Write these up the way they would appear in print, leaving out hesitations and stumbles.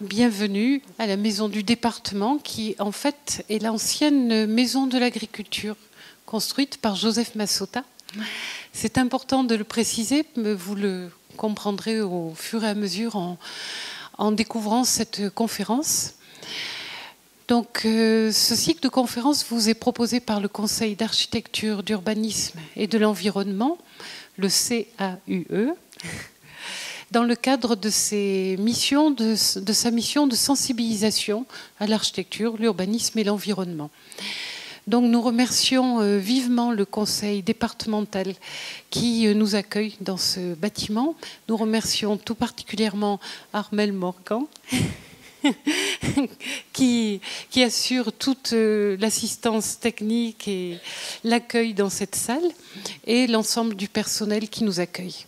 bienvenue à la maison du département qui en fait est l'ancienne maison de l'agriculture construite par Joseph Massota. C'est important de le préciser, vous le comprendrez au fur et à mesure en découvrant cette conférence. Donc, ce cycle de conférences vous est proposé par le Conseil d'architecture, d'urbanisme et de l'environnement, le CAUE, dans le cadre de sa mission de sensibilisation à l'architecture, l'urbanisme et l'environnement. Donc nous remercions vivement le conseil départemental qui nous accueille dans ce bâtiment. Nous remercions tout particulièrement Armel Morgan qui assure toute l'assistance technique et l'accueil dans cette salle et l'ensemble du personnel qui nous accueille.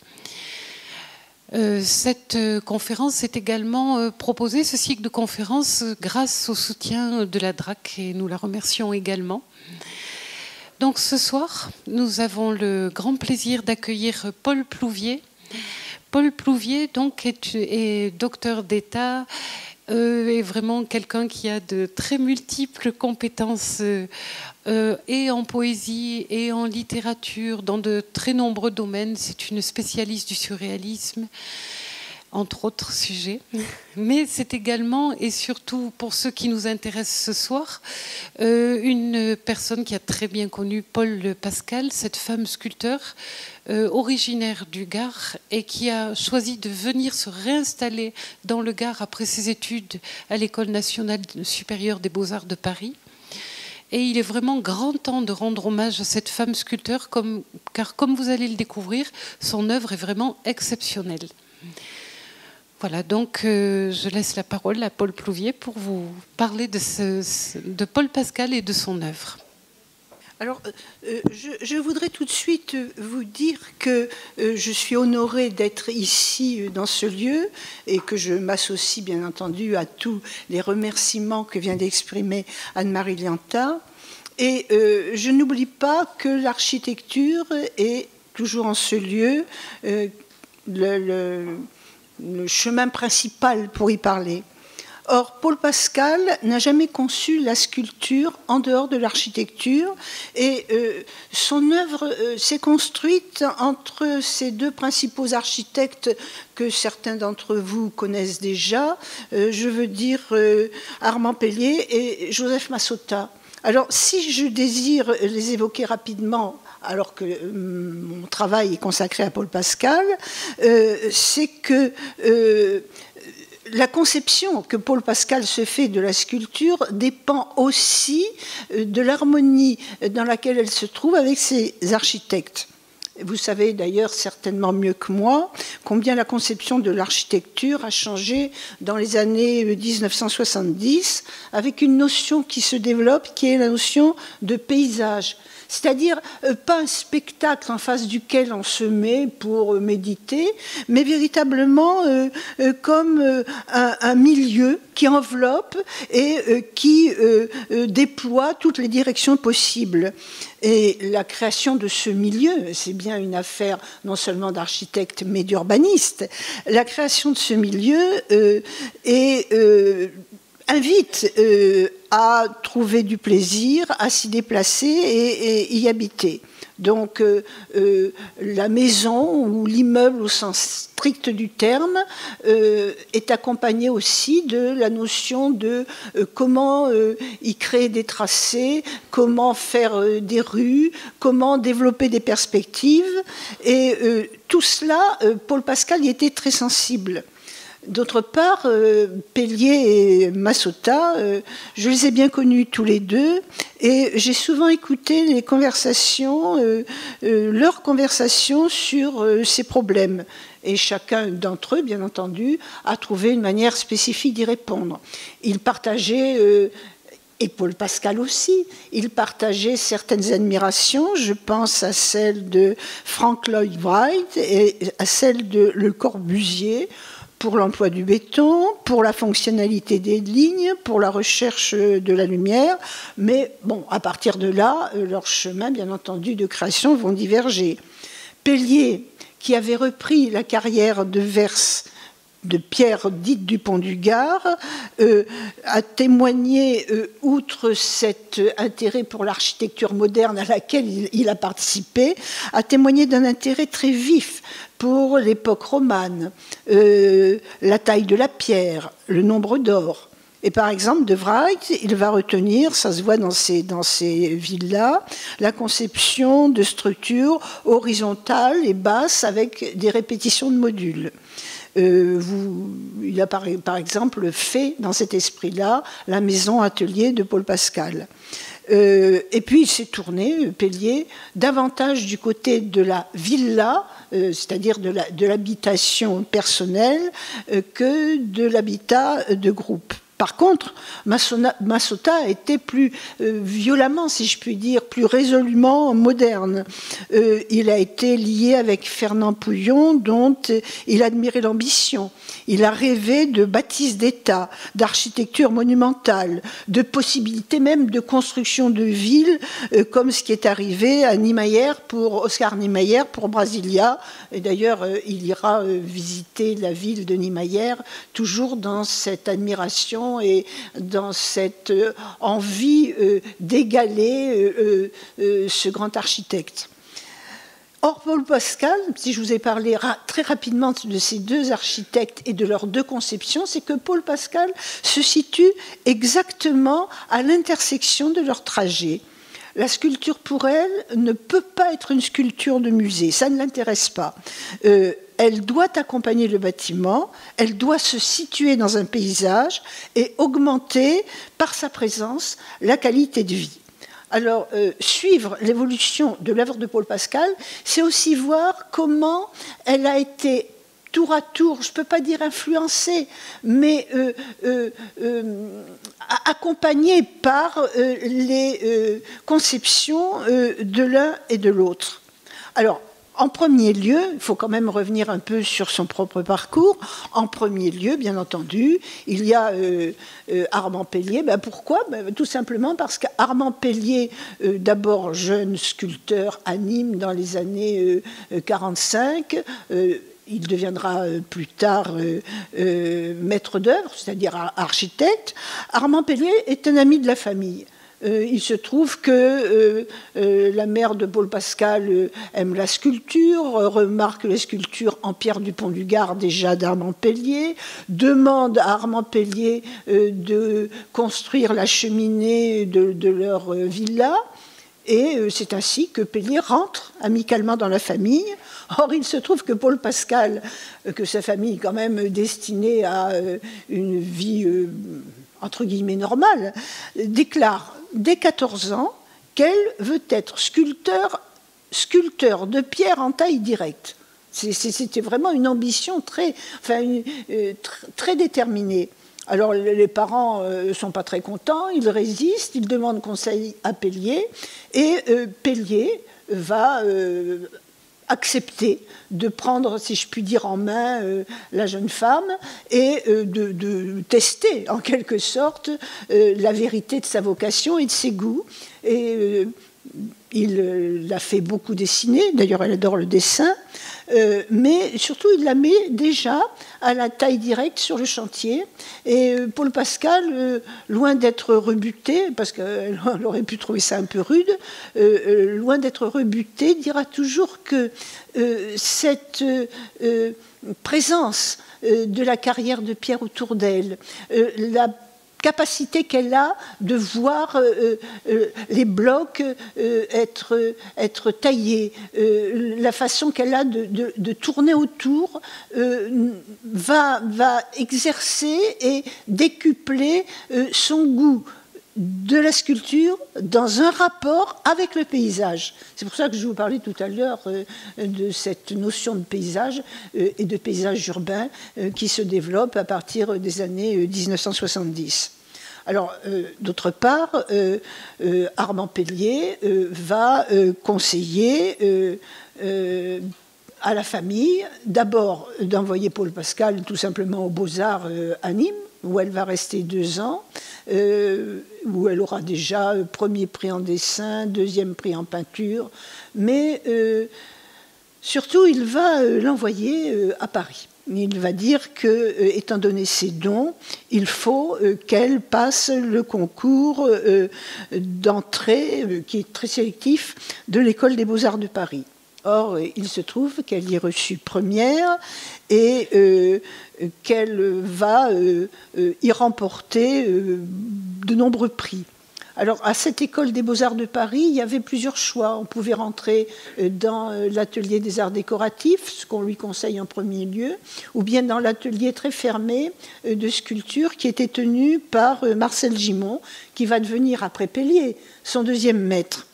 Cette conférence est également proposée, ce cycle de conférences, grâce au soutien de la DRAC et nous la remercions également. Donc ce soir, nous avons le grand plaisir d'accueillir Paul Plouvier. Paul Plouvier donc, est docteur d'État, est vraiment quelqu'un qui a de très multiples compétences et en poésie et en littérature, dans de très nombreux domaines. C'est une spécialiste du surréalisme, entre autres sujets. Mais c'est également, et surtout pour ceux qui nous intéressent ce soir, une personne qui a très bien connu Paul Pascal, cette femme sculpteur originaire du Gard et qui a choisi de venir se réinstaller dans le Gard après ses études à l'École nationale supérieure des beaux-arts de Paris. Et il est vraiment grand temps de rendre hommage à cette femme sculpteur, car comme vous allez le découvrir, son œuvre est vraiment exceptionnelle. Voilà, donc je laisse la parole à Paul Plouvier pour vous parler de Paul Pascal et de son œuvre. Alors, je voudrais tout de suite vous dire que je suis honorée d'être ici dans ce lieu et que je m'associe bien entendu à tous les remerciements que vient d'exprimer Anne-Marie Lianta. Et je n'oublie pas que l'architecture est toujours en ce lieu le chemin principal pour y parler. Or, Paul Pascal n'a jamais conçu la sculpture en dehors de l'architecture et son œuvre s'est construite entre ces deux principaux architectes que certains d'entre vous connaissent déjà, je veux dire Armand Pellier et Joseph Massota. Alors, si je désire les évoquer rapidement, alors que mon travail est consacré à Paul Pascal, c'est que la conception que Paul Pascal se fait de la sculpture dépend aussi de l'harmonie dans laquelle elle se trouve avec ses architectes. Vous savez d'ailleurs certainement mieux que moi combien la conception de l'architecture a changé dans les années 1970 avec une notion qui se développe qui est la notion de paysage. C'est-à-dire pas un spectacle en face duquel on se met pour méditer, mais véritablement comme un milieu qui enveloppe et qui déploie toutes les directions possibles. Et la création de ce milieu, c'est bien une affaire non seulement d'architecte, mais d'urbaniste. La création de ce milieu invite à trouver du plaisir, à s'y déplacer et y habiter. Donc la maison ou l'immeuble au sens strict du terme est accompagné aussi de la notion de comment y créer des tracés, comment faire des rues, comment développer des perspectives. Et tout cela, Paul Pascal y était très sensible. D'autre part, Pellier et Massota, je les ai bien connus tous les deux et j'ai souvent écouté les conversations, leurs conversations sur ces problèmes. Et chacun d'entre eux, bien entendu, a trouvé une manière spécifique d'y répondre. Ils partageaient... Et Paul Pascal aussi, il partageait certaines admirations, je pense à celle de Frank Lloyd Wright et à celle de Le Corbusier, pour l'emploi du béton, pour la fonctionnalité des lignes, pour la recherche de la lumière. Mais bon, à partir de là, leurs chemins, bien entendu, de création vont diverger. Pellier, qui avait repris la carrière de Vers pierre dite du Pont du Gard, a témoigné, outre cet intérêt pour l'architecture moderne à laquelle il a participé, a témoigné d'un intérêt très vif pour l'époque romane, la taille de la pierre, le nombre d'or. Et par exemple, De Wright, il va retenir, ça se voit dans ces villes-là, la conception de structures horizontales et basses avec des répétitions de modules. Il a par exemple fait dans cet esprit-là la maison-atelier de Paul Pascal. Et puis il s'est tourné, Pellier, davantage du côté de la villa, c'est-à-dire de l'habitation personnelle, que de l'habitat de groupe. Par contre, Massotta était plus violemment, si je puis dire, plus résolument moderne. Il a été lié avec Fernand Pouillon, dont il admirait l'ambition. Il a rêvé de bâtisses d'État, d'architecture monumentale, de possibilités même de construction de villes, comme ce qui est arrivé à Niemeyer pour Oscar Niemeyer pour Brasilia. Et d'ailleurs, il ira visiter la ville de Niemeyer, toujours dans cette admiration et dans cette envie d'égaler ce grand architecte. Or, Paul Pascal, si je vous ai parlé très rapidement de ces deux architectes et de leurs deux conceptions, c'est que Paul Pascal se situe exactement à l'intersection de leur trajet. La sculpture, pour elle, ne peut pas être une sculpture de musée, ça ne l'intéresse pas. Elle doit accompagner le bâtiment, elle doit se situer dans un paysage et augmenter, par sa présence, la qualité de vie. Alors, suivre l'évolution de l'œuvre de Paul Pascal, c'est aussi voir comment elle a été tour à tour, je ne peux pas dire influencée, mais accompagnée par les conceptions de l'un et de l'autre. Alors, en premier lieu, il faut quand même revenir un peu sur son propre parcours. En premier lieu, bien entendu, il y a Armand Pellier. Pourquoi ? Tout simplement parce qu'Armand Pellier, d'abord jeune sculpteur à Nîmes dans les années 45, il deviendra plus tard maître d'œuvre, c'est-à-dire architecte. Armand Pellier est un ami de la famille. Il se trouve que la mère de Paul Pascal aime la sculpture, remarque les sculptures en pierre du Pont du Gard déjà d'Armand Pellier, demande à Armand Pellier de construire la cheminée de leur villa, et c'est ainsi que Pellier rentre amicalement dans la famille. Or, il se trouve que Paul Pascal, que sa famille est quand même destinée à une vie entre guillemets normale, déclare dès 14 ans qu'elle veut être sculpteur de pierre en taille directe. C'était vraiment une ambition très déterminée. Alors les parents ne sont pas très contents, ils résistent, ils demandent conseil à Pellier, et Pellier va accepter de prendre, si je puis dire, en main la jeune femme et de tester en quelque sorte la vérité de sa vocation et de ses goûts. Et il l'a fait beaucoup dessiner, d'ailleurs elle adore le dessin, mais surtout il la met déjà à la taille directe sur le chantier. Et Paul Pascal, loin d'être rebuté, parce qu'elle aurait pu trouver ça un peu rude, loin d'être rebuté, dira toujours que cette présence de la carrière de pierre autour d'elle, la capacité qu'elle a de voir les blocs être taillés, la façon qu'elle a de tourner autour va exercer et décupler son goût de la sculpture dans un rapport avec le paysage. C'est pour ça que je vous parlais tout à l'heure de cette notion de paysage et de paysage urbain qui se développe à partir des années 1970. Alors, d'autre part, Armand Pellier va conseiller à la famille, d'abord d'envoyer Paul Pascal tout simplement aux Beaux-Arts à Nîmes, où elle va rester 2 ans, où elle aura déjà premier prix en dessin, deuxième prix en peinture, mais Surtout, il va l'envoyer à Paris. Il va dire que, étant donné ses dons, il faut qu'elle passe le concours d'entrée, qui est très sélectif, de l'École des Beaux-Arts de Paris. Or, il se trouve qu'elle y est reçue première et qu'elle va y remporter de nombreux prix. Alors, à cette école des Beaux-Arts de Paris, il y avait plusieurs choix. On pouvait rentrer dans l'atelier des arts décoratifs, ce qu'on lui conseille en premier lieu, ou bien dans l'atelier très fermé de sculpture qui était tenu par Marcel Gimond, qui va devenir, après Pellier, son deuxième maître.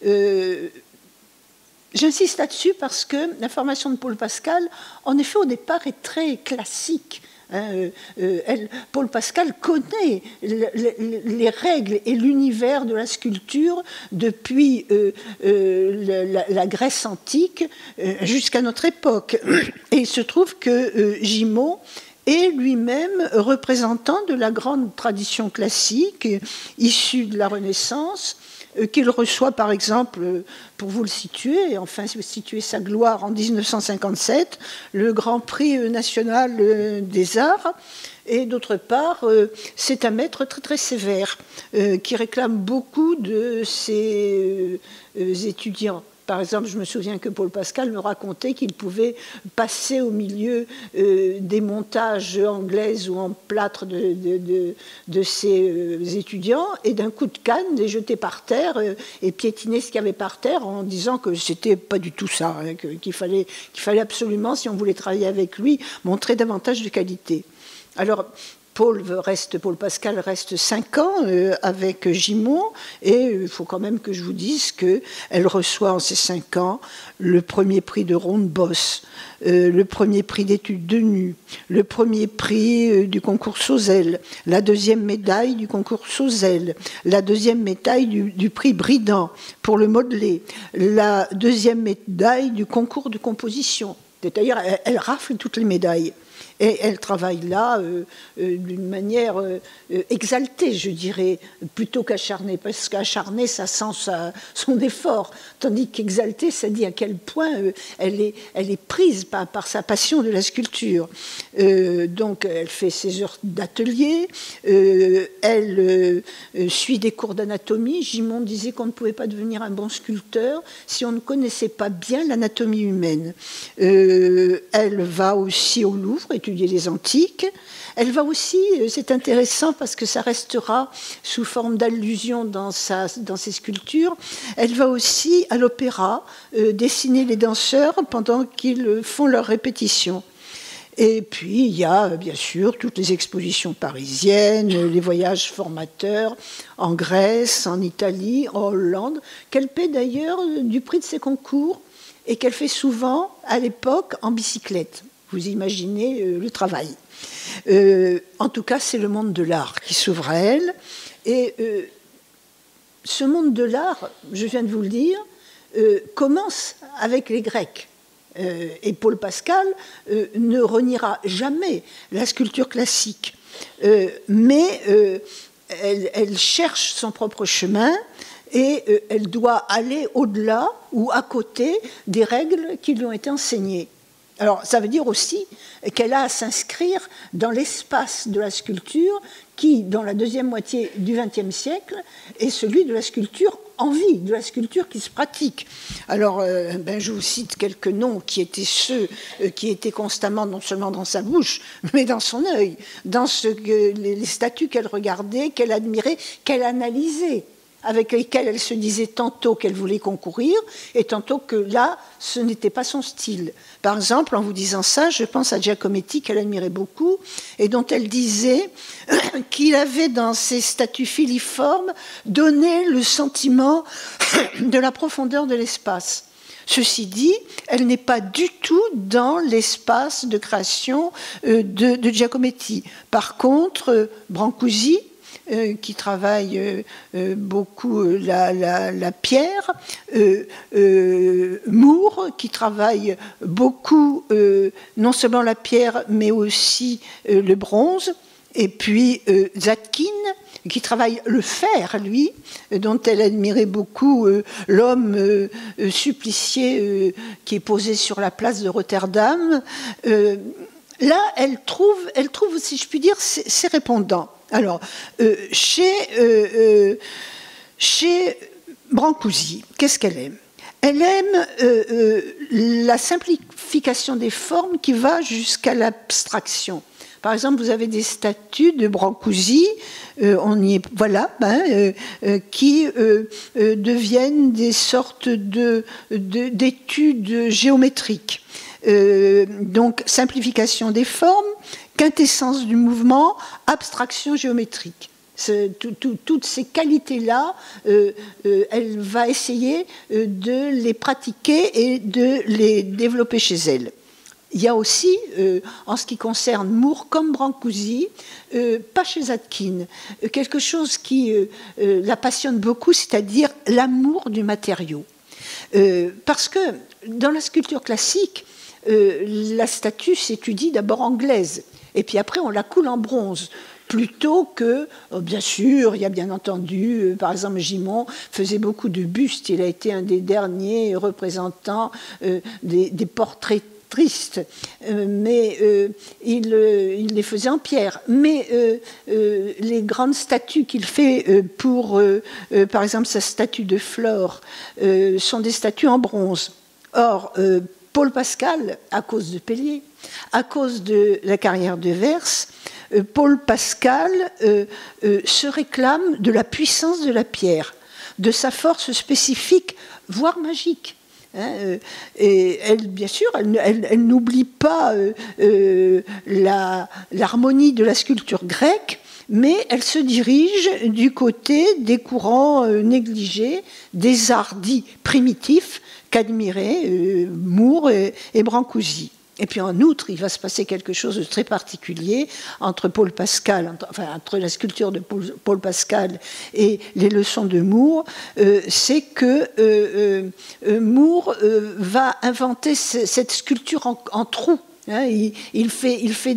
J'insiste là-dessus parce que la formation de Paul Pascal, en effet, au départ, est très classique. Paul Pascal connaît les règles et l'univers de la sculpture depuis la Grèce antique jusqu'à notre époque. Et il se trouve que Gimond est lui-même représentant de la grande tradition classique issue de la Renaissance, qu'il reçoit par exemple, pour vous le situer, enfin situer sa gloire en 1957, le Grand Prix national des arts. Et d'autre part, c'est un maître très très sévère qui réclame beaucoup de ses étudiants. Par exemple, je me souviens que Paul Pascal me racontait qu'il pouvait passer au milieu des montages anglaises ou en plâtre de ses étudiants et d'un coup de canne les jeter par terre et piétiner ce qu'il y avait par terre en disant que c'était pas du tout ça, hein, qu'il fallait absolument, si on voulait travailler avec lui, montrer davantage de qualité. Alors, Paul Pascal reste 5 ans avec Gimond et il faut quand même que je vous dise qu'elle reçoit en ces 5 ans le premier prix de Ronde-Bosse, le premier prix d'études de nu, le premier prix du concours Sauzel, la deuxième médaille du concours Sauzel, la deuxième médaille du prix Bridan pour le modelé, la deuxième médaille du concours de composition. C'est-à-dire, elle rafle toutes les médailles. Et elle travaille là d'une manière exaltée, je dirais, plutôt qu'acharnée, parce qu'acharnée, ça sent son effort, tandis qu'exaltée, ça dit à quel point elle est prise par sa passion de la sculpture. Donc, elle fait ses heures d'atelier, elle suit des cours d'anatomie. Gimond disait qu'on ne pouvait pas devenir un bon sculpteur si on ne connaissait pas bien l'anatomie humaine. Elle va aussi au Louvre étudier les antiques. Elle va aussi, c'est intéressant parce que ça restera sous forme d'allusion dans ses sculptures, elle va aussi à l'opéra dessiner les danseurs pendant qu'ils font leurs répétitions. Et puis, il y a bien sûr toutes les expositions parisiennes, les voyages formateurs en Grèce, en Italie, en Hollande, qu'elle paie d'ailleurs du prix de ses concours et qu'elle fait souvent, à l'époque, en bicyclette. Vous imaginez le travail. En tout cas, c'est le monde de l'art qui s'ouvre à elle. Et ce monde de l'art, je viens de vous le dire, commence avec les Grecs. Et Paul Pascal ne reniera jamais la sculpture classique. Mais elle cherche son propre chemin et elle doit aller au-delà ou à côté des règles qui lui ont été enseignées. Alors, ça veut dire aussi qu'elle a à s'inscrire dans l'espace de la sculpture qui, dans la deuxième moitié du XXe siècle, est celui de la sculpture en vie, de la sculpture qui se pratique. Alors, je vous cite quelques noms qui étaient ceux qui étaient constamment non seulement dans sa bouche, mais dans son œil, dans les statues qu'elle regardait, qu'elle admirait, qu'elle analysait, avec lesquelles elle se disait tantôt qu'elle voulait concourir et tantôt que là, ce n'était pas son style. Par exemple, en vous disant ça, je pense à Giacometti, qu'elle admirait beaucoup, et dont elle disait qu'il avait, dans ses statues filiformes, donné le sentiment de la profondeur de l'espace. Ceci dit, elle n'est pas du tout dans l'espace de création de Giacometti. Par contre, Brancusi, qui travaille beaucoup la pierre, Moore, qui travaille beaucoup non seulement la pierre, mais aussi le bronze, et puis Zadkine, qui travaille le fer, lui, dont elle admirait beaucoup l'homme supplicié qui est posé sur la place de Rotterdam. Là, elle trouve, si je puis dire, ses répondants. Alors, chez Brancusi, qu'est-ce qu'elle aime? Elle aime la simplification des formes qui va jusqu'à l'abstraction. Par exemple, vous avez des statues de Brancusi, qui deviennent des sortes d'études géométriques. Donc, simplification des formes, quintessence du mouvement, abstraction géométrique. Toutes ces qualités-là, elle va essayer de les pratiquer et de les développer chez elle. Il y a aussi, en ce qui concerne Moore comme Brancusi, pas chez Zadkine, quelque chose qui la passionne beaucoup, c'est-à-dire l'amour du matériau. Parce que dans la sculpture classique, la statue s'étudie d'abord en glaise, et puis après on la coule en bronze. Plutôt que, bien sûr, il y a bien entendu, par exemple, Gimond faisait beaucoup de bustes. Il a été un des derniers représentants des portraits tristes, mais il les faisait en pierre. Mais les grandes statues qu'il fait pour, par exemple, sa statue de Flore, sont des statues en bronze. Or, Paul Pascal, à cause de Pellier, à cause de la carrière de Vers, Paul Pascal se réclame de la puissance de la pierre, de sa force spécifique, voire magique. Et elle, bien sûr, elle n'oublie pas l'harmonie de la sculpture grecque, mais elle se dirige du côté des courants négligés, des arts dits primitifs qu'admiraient Moore et Brancusi. Et puis en outre, il va se passer quelque chose de très particulier entre Paul Pascal, entre la sculpture de Paul Pascal et les leçons de Moore, c'est que Moore va inventer cette sculpture en trous. Il fait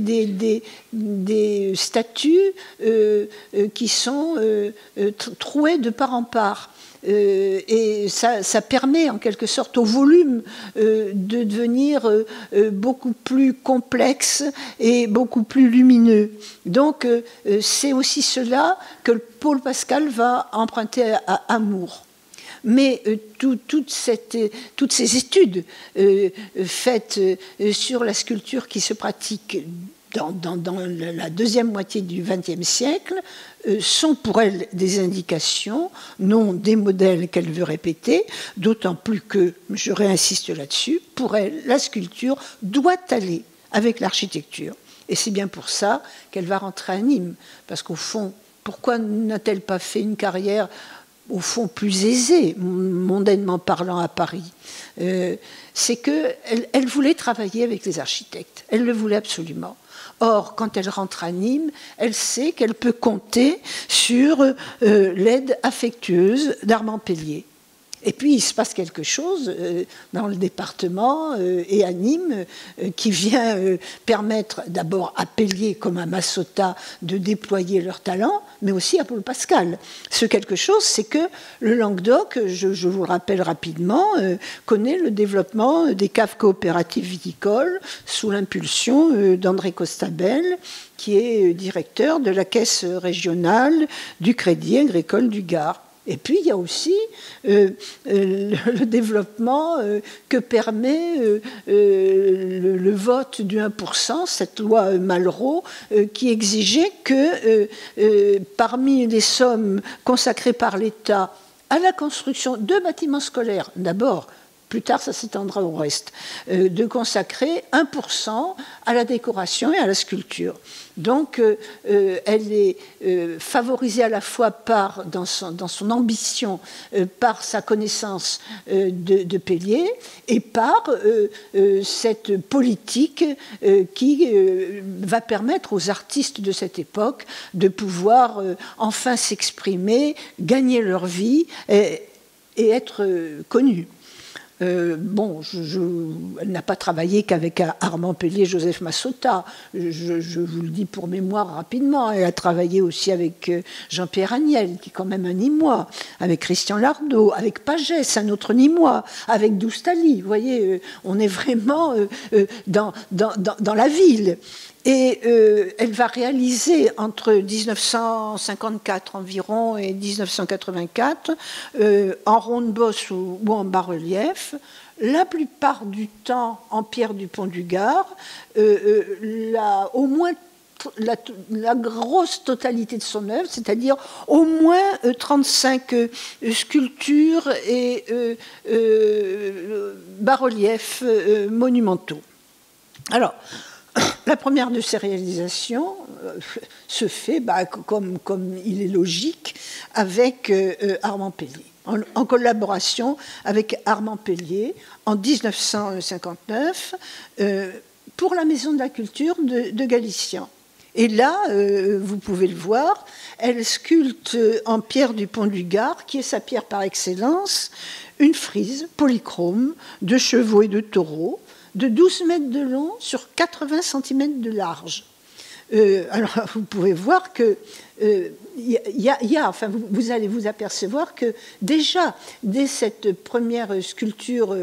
des statues qui sont trouées de part en part. Et ça permet en quelque sorte au volume de devenir beaucoup plus complexe et beaucoup plus lumineux. Donc c'est aussi cela que Paul Pascal va emprunter à Moore. Mais toutes ces études faites sur la sculpture qui se pratique dans la deuxième moitié du XXe siècle sont pour elle des indications, non des modèles qu'elle veut répéter, d'autant plus que, je réinsiste là-dessus, pour elle, la sculpture doit aller avec l'architecture. Et c'est bien pour ça qu'elle va rentrer à Nîmes. Parce qu'au fond, pourquoi n'a-t-elle pas fait une carrière, au fond, plus aisée, mondainement parlant, à Paris? C'est qu'elle voulait travailler avec les architectes. Elle le voulait absolument. Or, quand elle rentre à Nîmes, elle sait qu'elle peut compter sur l'aide affectueuse d'Armand Pellier. Et puis, il se passe quelque chose dans le département et à Nîmes qui vient permettre d'abord à Pellier comme à Massota de déployer leur talent, mais aussi à Paul Pascal. Ce quelque chose, c'est que le Languedoc, je vous le rappelle rapidement, connaît le développement des caves coopératives viticoles sous l'impulsion d'André Costabel, qui est directeur de la caisse régionale du Crédit agricole du Gard. Et puis, il y a aussi le développement que permet le vote du 1%, cette loi Malraux, qui exigeait que parmi les sommes consacrées par l'État à la construction de bâtiments scolaires, d'abord, plus tard ça s'étendra au reste, de consacrer 1% à la décoration et à la sculpture. Donc elle est favorisée à la fois dans son ambition, par sa connaissance de Pellier, et par cette politique qui va permettre aux artistes de cette époque de pouvoir enfin s'exprimer, gagner leur vie et être connus. Bon, elle n'a pas travaillé qu'avec Armand Pellier, Joseph Massota. Je vous le dis pour mémoire rapidement. Elle a travaillé aussi avec Jean-Pierre Agnel, qui est quand même un Nîmois, avec Christian Lardot, avec Pagès, un autre Nîmois, avec Doustali. Vous voyez, on est vraiment dans la ville. Et elle va réaliser entre 1954 environ et 1984, en ronde-bosse ou en bas-relief, la plupart du temps en pierre du Pont-du-Gard, au moins la grosse totalité de son œuvre, c'est-à-dire au moins 35 sculptures et bas-reliefs monumentaux. Alors, la première de ces réalisations se fait, comme il est logique, avec Armand Pellier, en collaboration avec Armand Pellier en 1959 pour la Maison de la Culture de Galician. Et là, vous pouvez le voir, elle sculpte en pierre du Pont-du-Gard, qui est sa pierre par excellence, une frise polychrome de chevaux et de taureaux, de 12 mètres de long sur 80 cm de large. Alors, vous pouvez voir que vous allez vous apercevoir que déjà, dès cette première sculpture,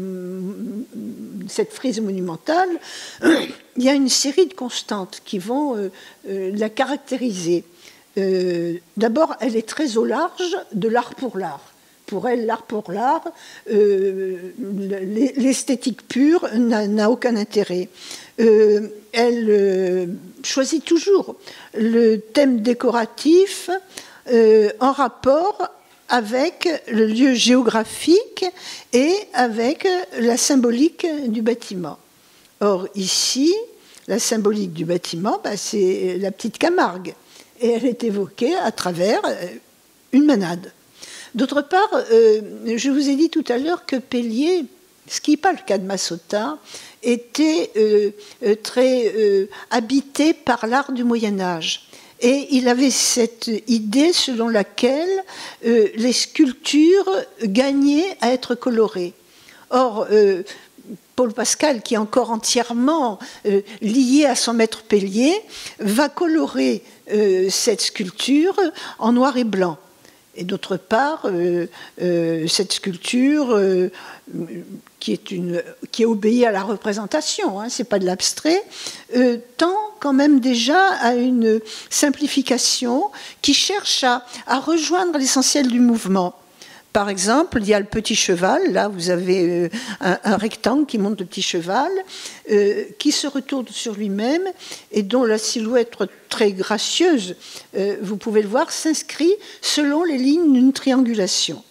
cette frise monumentale, il y a une série de constantes qui vont la caractériser. D'abord, elle est très au large de l'art pour l'art. Pour elle, l'art pour l'art, l'esthétique pure n'a aucun intérêt. Elle choisit toujours le thème décoratif en rapport avec le lieu géographique et avec la symbolique du bâtiment. Or, ici, la symbolique du bâtiment, c'est la petite Camargue. Et elle est évoquée à travers une manade. D'autre part, je vous ai dit tout à l'heure que Pellier, ce qui n'est pas le cas de Massota, était très habité par l'art du Moyen-Âge. Et il avait cette idée selon laquelle les sculptures gagnaient à être colorées. Or, Paul Pascal, qui est encore entièrement lié à son maître Pellier, va colorer cette sculpture en noir et blanc. Et d'autre part, cette sculpture qui obéit à la représentation, ce n'est pas de l'abstrait, tend quand même déjà à une simplification qui cherche à rejoindre l'essentiel du mouvement. Par exemple, il y a le petit cheval, là vous avez un rectangle qui montre le petit cheval, qui se retourne sur lui-même et dont la silhouette très gracieuse, vous pouvez le voir, s'inscrit selon les lignes d'une triangulation.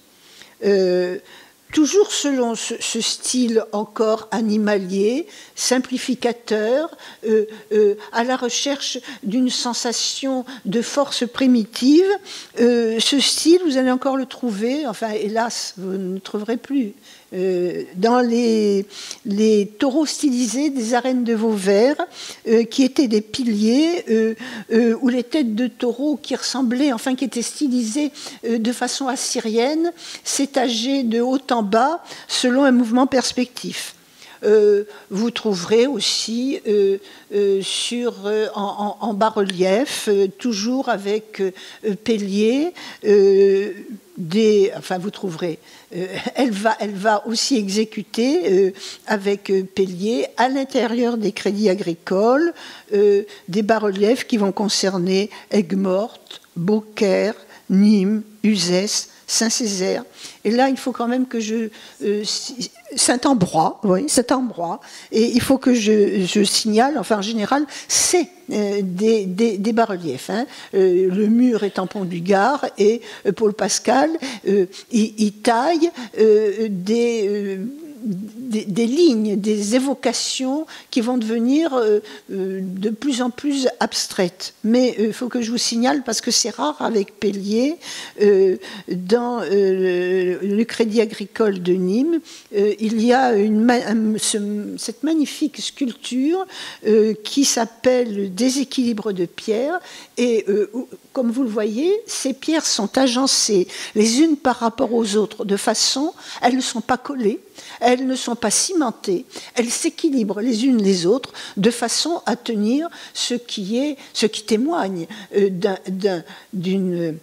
Toujours selon ce style encore animalier, simplificateur, à la recherche d'une sensation de force primitive, ce style, vous allez encore le trouver, enfin hélas, vous ne le trouverez plus, dans les taureaux stylisés des arènes de Vauvert, qui étaient des piliers, où les têtes de taureaux qui ressemblaient, enfin qui étaient stylisées de façon assyrienne, s'étageaient de haut en bas selon un mouvement perspectif. Vous trouverez aussi en bas-relief, toujours avec Pellier, vous trouverez. Elle va aussi exécuter avec Pellier à l'intérieur des crédits agricoles des bas-reliefs qui vont concerner Aigues-Mortes, Beaucaire, Nîmes, Uzès, Saint-Césaire. Et là, il faut quand même que Saint-Ambrois, oui, Saint-Ambrois. Et il faut que je signale, enfin en général, c'est des bas-reliefs. Le mur est en Pont-du-Gard et Paul Pascal, il taille des lignes, des évocations qui vont devenir de plus en plus abstraites. Mais il faut que je vous signale, parce que c'est rare avec Pellier, dans le Crédit Agricole de Nîmes, il y a cette magnifique sculpture qui s'appelle Déséquilibre de pierre, et comme vous le voyez, ces pierres sont agencées les unes par rapport aux autres de façon, elles ne sont pas collées, elles ne sont pas cimentées, elles s'équilibrent les unes les autres de façon à tenir ce qui témoigne d'une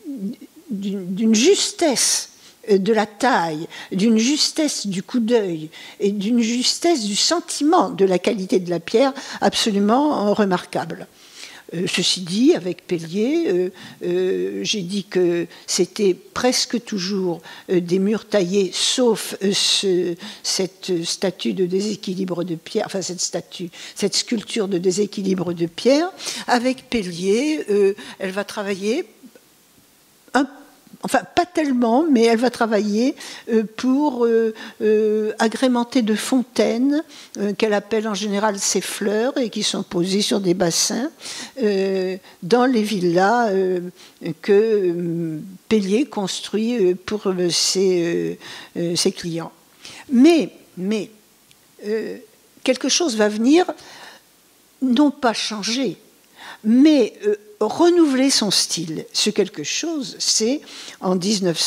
justesse de la taille, d'une justesse du coup d'œil et d'une justesse du sentiment de la qualité de la pierre absolument remarquable. Ceci dit, avec Pellier, j'ai dit que c'était presque toujours des murs taillés, sauf cette statue de déséquilibre de pierre, enfin cette sculpture de déséquilibre de pierre. Avec Pellier, elle va travailler enfin, pas tellement, mais elle va travailler pour agrémenter de fontaines qu'elle appelle en général ses fleurs et qui sont posées sur des bassins dans les villas que Pellier construit pour ses clients. Mais quelque chose va venir, non pas changer, mais renouveler son style. Ce quelque chose, c'est en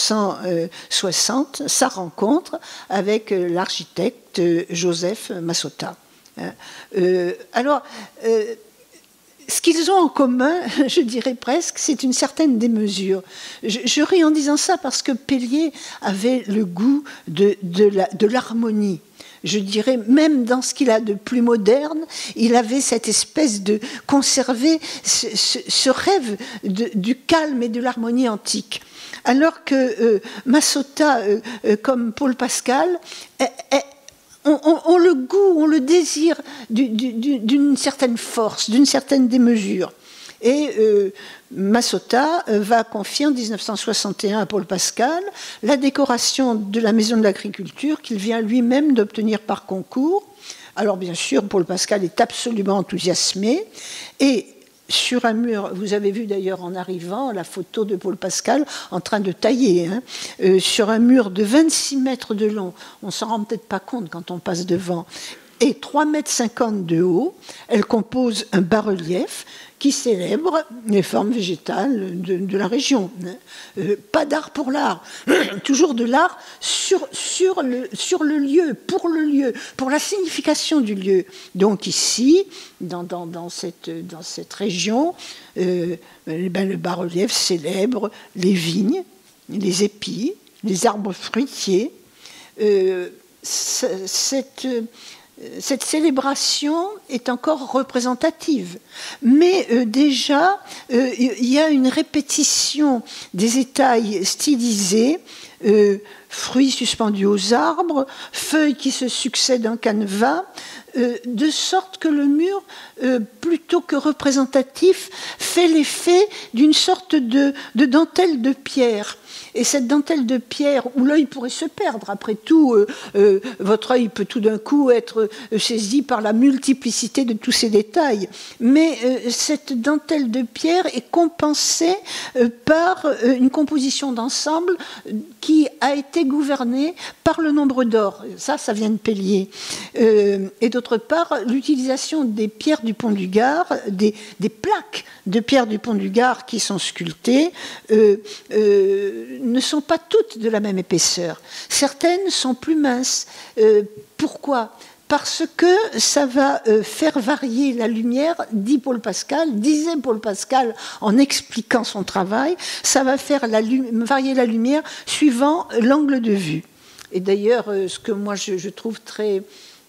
1960 sa rencontre avec l'architecte Joseph Massotta. Alors, ce qu'ils ont en commun, je dirais presque, c'est une certaine démesure. Je ris en disant ça parce que Pellier avait le goût de l'harmonie. Je dirais, même dans ce qu'il a de plus moderne, il avait cette espèce de conserver ce rêve du calme et de l'harmonie antique. Alors que Massotta, comme Paul Pascal, ont le goût, ont le désir d'une certaine force, d'une certaine démesure. Et Massotta va confier en 1961 à Paul Pascal la décoration de la Maison de l'Agriculture qu'il vient lui-même d'obtenir par concours. Alors bien sûr, Paul Pascal est absolument enthousiasmé, et sur un mur, vous avez vu d'ailleurs en arrivant la photo de Paul Pascal en train de tailler, sur un mur de 26 mètres de long, on ne s'en rend peut-être pas compte quand on passe devant, et 3,50 m de haut, elle compose un bas-relief qui célèbre les formes végétales de la région. Pas d'art pour l'art, toujours de l'art sur le lieu, pour la signification du lieu. Donc ici, dans cette région, le bas-relief célèbre les vignes, les épis, les arbres fruitiers. Cette célébration est encore représentative, mais déjà il y a une répétition des étails stylisés, fruits suspendus aux arbres, feuilles qui se succèdent en canevas, de sorte que le mur, plutôt que représentatif, fait l'effet d'une sorte de dentelle de pierre. Et cette dentelle de pierre, où l'œil pourrait se perdre, après tout, votre œil peut tout d'un coup être saisi par la multiplicité de tous ces détails. Mais cette dentelle de pierre est compensée par une composition d'ensemble qui a été gouvernée par le nombre d'or. Ça vient de Pellier. Et d'autre part, l'utilisation des pierres du Pont du Gard, des plaques de pierres du Pont du Gard qui sont sculptées, ne sont pas toutes de la même épaisseur. Certaines sont plus minces. Pourquoi ? Parce que ça va faire varier la lumière, disait Paul Pascal en expliquant son travail, ça va faire varier la lumière suivant l'angle de vue. Et d'ailleurs, ce que moi je trouve très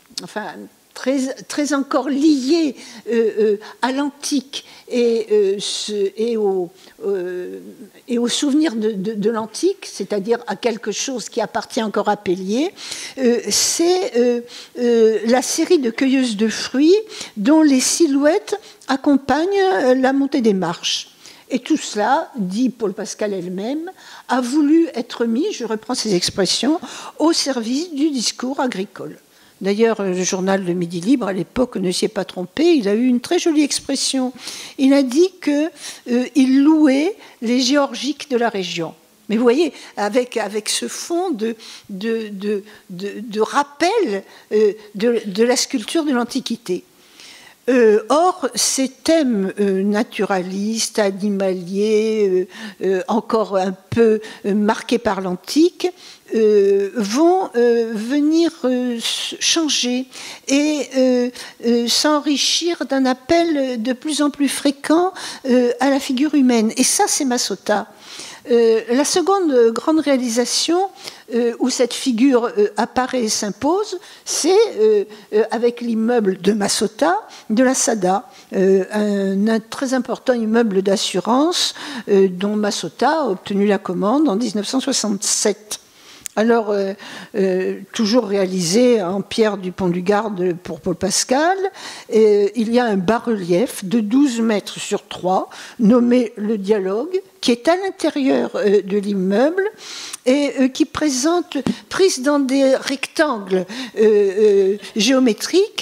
encore lié à l'antique et au souvenir de l'antique, c'est-à-dire à quelque chose qui appartient encore à Pellier, c'est la série de cueilleuses de fruits dont les silhouettes accompagnent la montée des marches. Et tout cela, dit Paul Pascal elle-même, a voulu être mis, je reprends ses expressions, au service du discours agricole. D'ailleurs, le journal de Midi Libre, à l'époque, ne s'y est pas trompé. Il a eu une très jolie expression. Il a dit qu'il louait les géorgiques de la région. Mais vous voyez, avec ce fond de rappel de la sculpture de l'Antiquité. Or, ces thèmes naturalistes, animaliers, encore un peu marqués par l'antique, vont venir changer et s'enrichir d'un appel de plus en plus fréquent à la figure humaine. Et ça, c'est Massota. La seconde grande réalisation où cette figure apparaît et s'impose, c'est avec l'immeuble de Massota, de la Sada, un très important immeuble d'assurance dont Massota a obtenu la commande en 1967. Alors, toujours réalisé en pierre du Pont-du-Gard pour Paul Pascal, il y a un bas-relief de 12 mètres sur 3, nommé Le Dialogue, qui est à l'intérieur de l'immeuble et qui présente, prise dans des rectangles géométriques,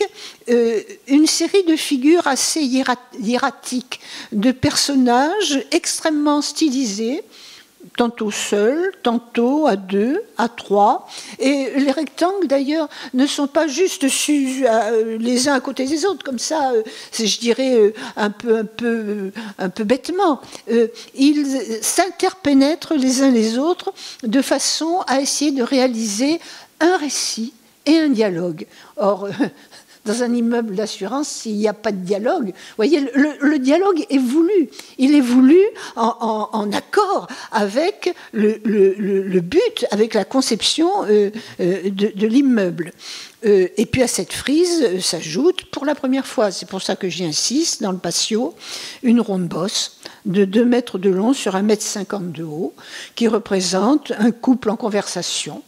une série de figures assez hiératiques, de personnages extrêmement stylisés, tantôt seuls, tantôt à deux, à trois. Et les rectangles, d'ailleurs, ne sont pas juste les uns à côté des autres, comme ça, je dirais, un peu bêtement. Ils s'interpénètrent les uns les autres de façon à essayer de réaliser un récit et un dialogue. Or, dans un immeuble d'assurance, s'il n'y a pas de dialogue, vous voyez, le dialogue est voulu. Il est voulu en accord avec le but, avec la conception de l'immeuble. Et puis à cette frise s'ajoute, pour la première fois, c'est pour ça que j'y insiste, dans le patio, une ronde bosse de 2 mètres de long sur 1,50 m de haut, qui représente un couple en conversation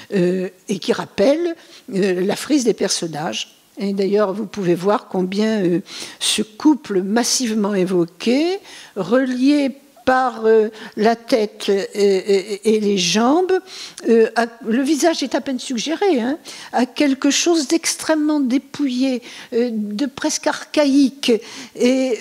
et qui rappelle la frise des personnages. Et d'ailleurs, vous pouvez voir combien ce couple massivement évoqué, relié par la tête et les jambes, le visage est à peine suggéré, hein, à quelque chose d'extrêmement dépouillé, de presque archaïque, et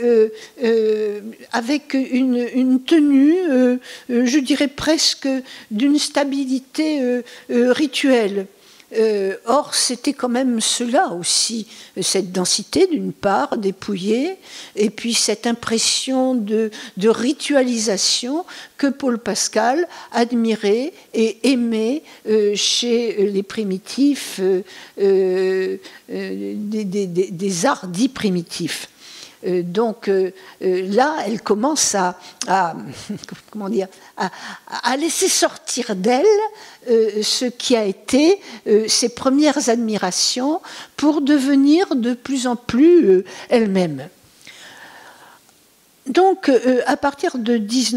avec une tenue, je dirais presque d'une stabilité rituelle. Or, c'était quand même cela aussi, cette densité d'une part, dépouillée, et puis cette impression de ritualisation que Paul Pascal admirait et aimait chez les primitifs, des arts dits primitifs. Donc là, elle commence comment dire, à laisser sortir d'elle ce qui a été ses premières admirations pour devenir de plus en plus elle-même. Donc à partir de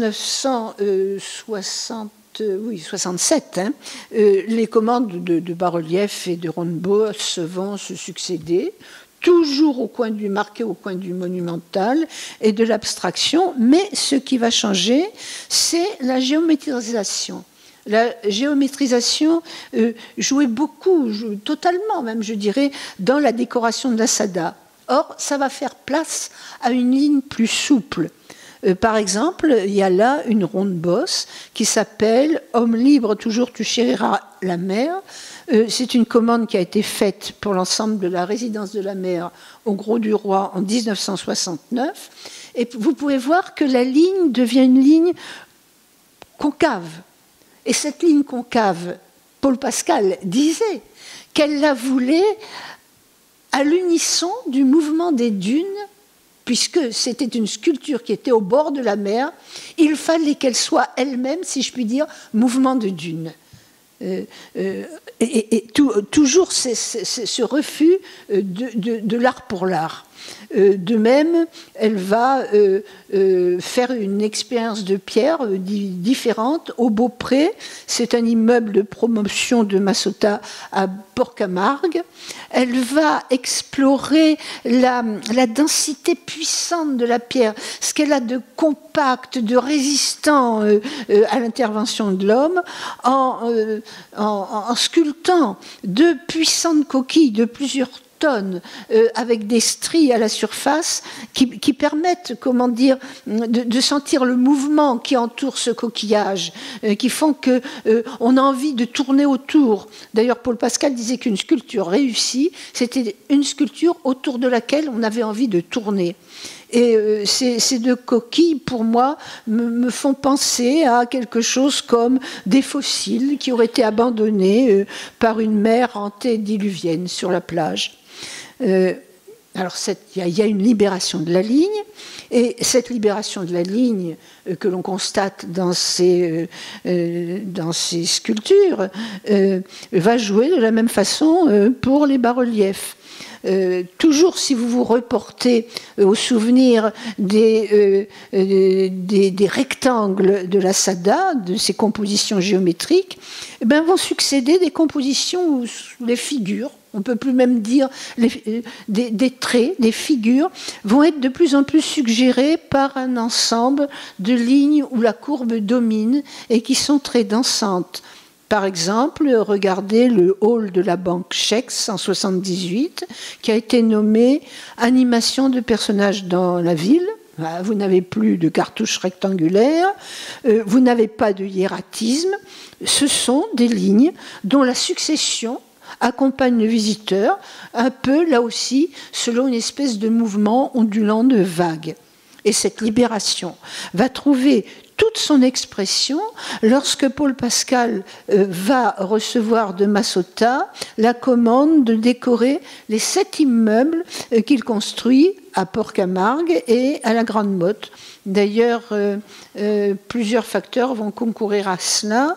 1967, hein, les commandes de bas-relief et de ronde-bosse vont se succéder, toujours marqué au coin du monumental et de l'abstraction, mais ce qui va changer, c'est la géométrisation. La géométrisation jouait beaucoup, totalement même, je dirais, dans la décoration de la Sada. Or, ça va faire place à une ligne plus souple. Par exemple, il y a là une ronde bosse qui s'appelle « Homme libre, toujours tu chériras la mer ». C'est une commande qui a été faite pour l'ensemble de la résidence de la mer au Gros du Roi en 1969. Et vous pouvez voir que la ligne devient une ligne concave. Et cette ligne concave, Paul Pascal disait qu'elle la voulait à l'unisson du mouvement des dunes, puisque c'était une sculpture qui était au bord de la mer, il fallait qu'elle soit elle-même, si je puis dire, mouvement de dunes. Et toujours ce refus de l'art pour l'art. De même, elle va faire une expérience de pierre différente au Beaupré. C'est un immeuble de promotion de Massota à Port-Camargue. Elle va explorer la densité puissante de la pierre, ce qu'elle a de compact, de résistant à l'intervention de l'homme, en sculptant deux puissantes coquilles de plusieurs tonnes avec des stries à la surface qui permettent, comment dire, de sentir le mouvement qui entoure ce coquillage, qui font qu'on a envie de tourner autour. D'ailleurs, Paul Pascal disait qu'une sculpture réussie, c'était une sculpture autour de laquelle on avait envie de tourner. Et ces deux coquilles, pour moi, me font penser à quelque chose comme des fossiles qui auraient été abandonnés par une mer antédiluvienne sur la plage. Alors, il y a une libération de la ligne, et cette libération de la ligne que l'on constate dans ces sculptures va jouer de la même façon pour les bas-reliefs. Toujours, si vous vous reportez au souvenir des rectangles de la Sada, de ces compositions géométriques, eh bien, vont succéder des compositions où les figures, on ne peut plus même dire des traits, des figures, vont être de plus en plus suggérées par un ensemble de lignes où la courbe domine et qui sont très dansantes. Par exemple, regardez le hall de la banque Chèque 178, qui a été nommé « Animation de personnages dans la ville ». Vous n'avez plus de cartouches rectangulaires, vous n'avez pas de hiératisme. Ce sont des lignes dont la succession accompagne le visiteur, un peu, là aussi, selon une espèce de mouvement ondulant de vagues. Et cette libération va trouver toute son expression lorsque Paul Pascal va recevoir de Massota la commande de décorer les 7 immeubles qu'il construit à Port-Camargue et à la Grande Motte. D'ailleurs, plusieurs facteurs vont concourir à cela.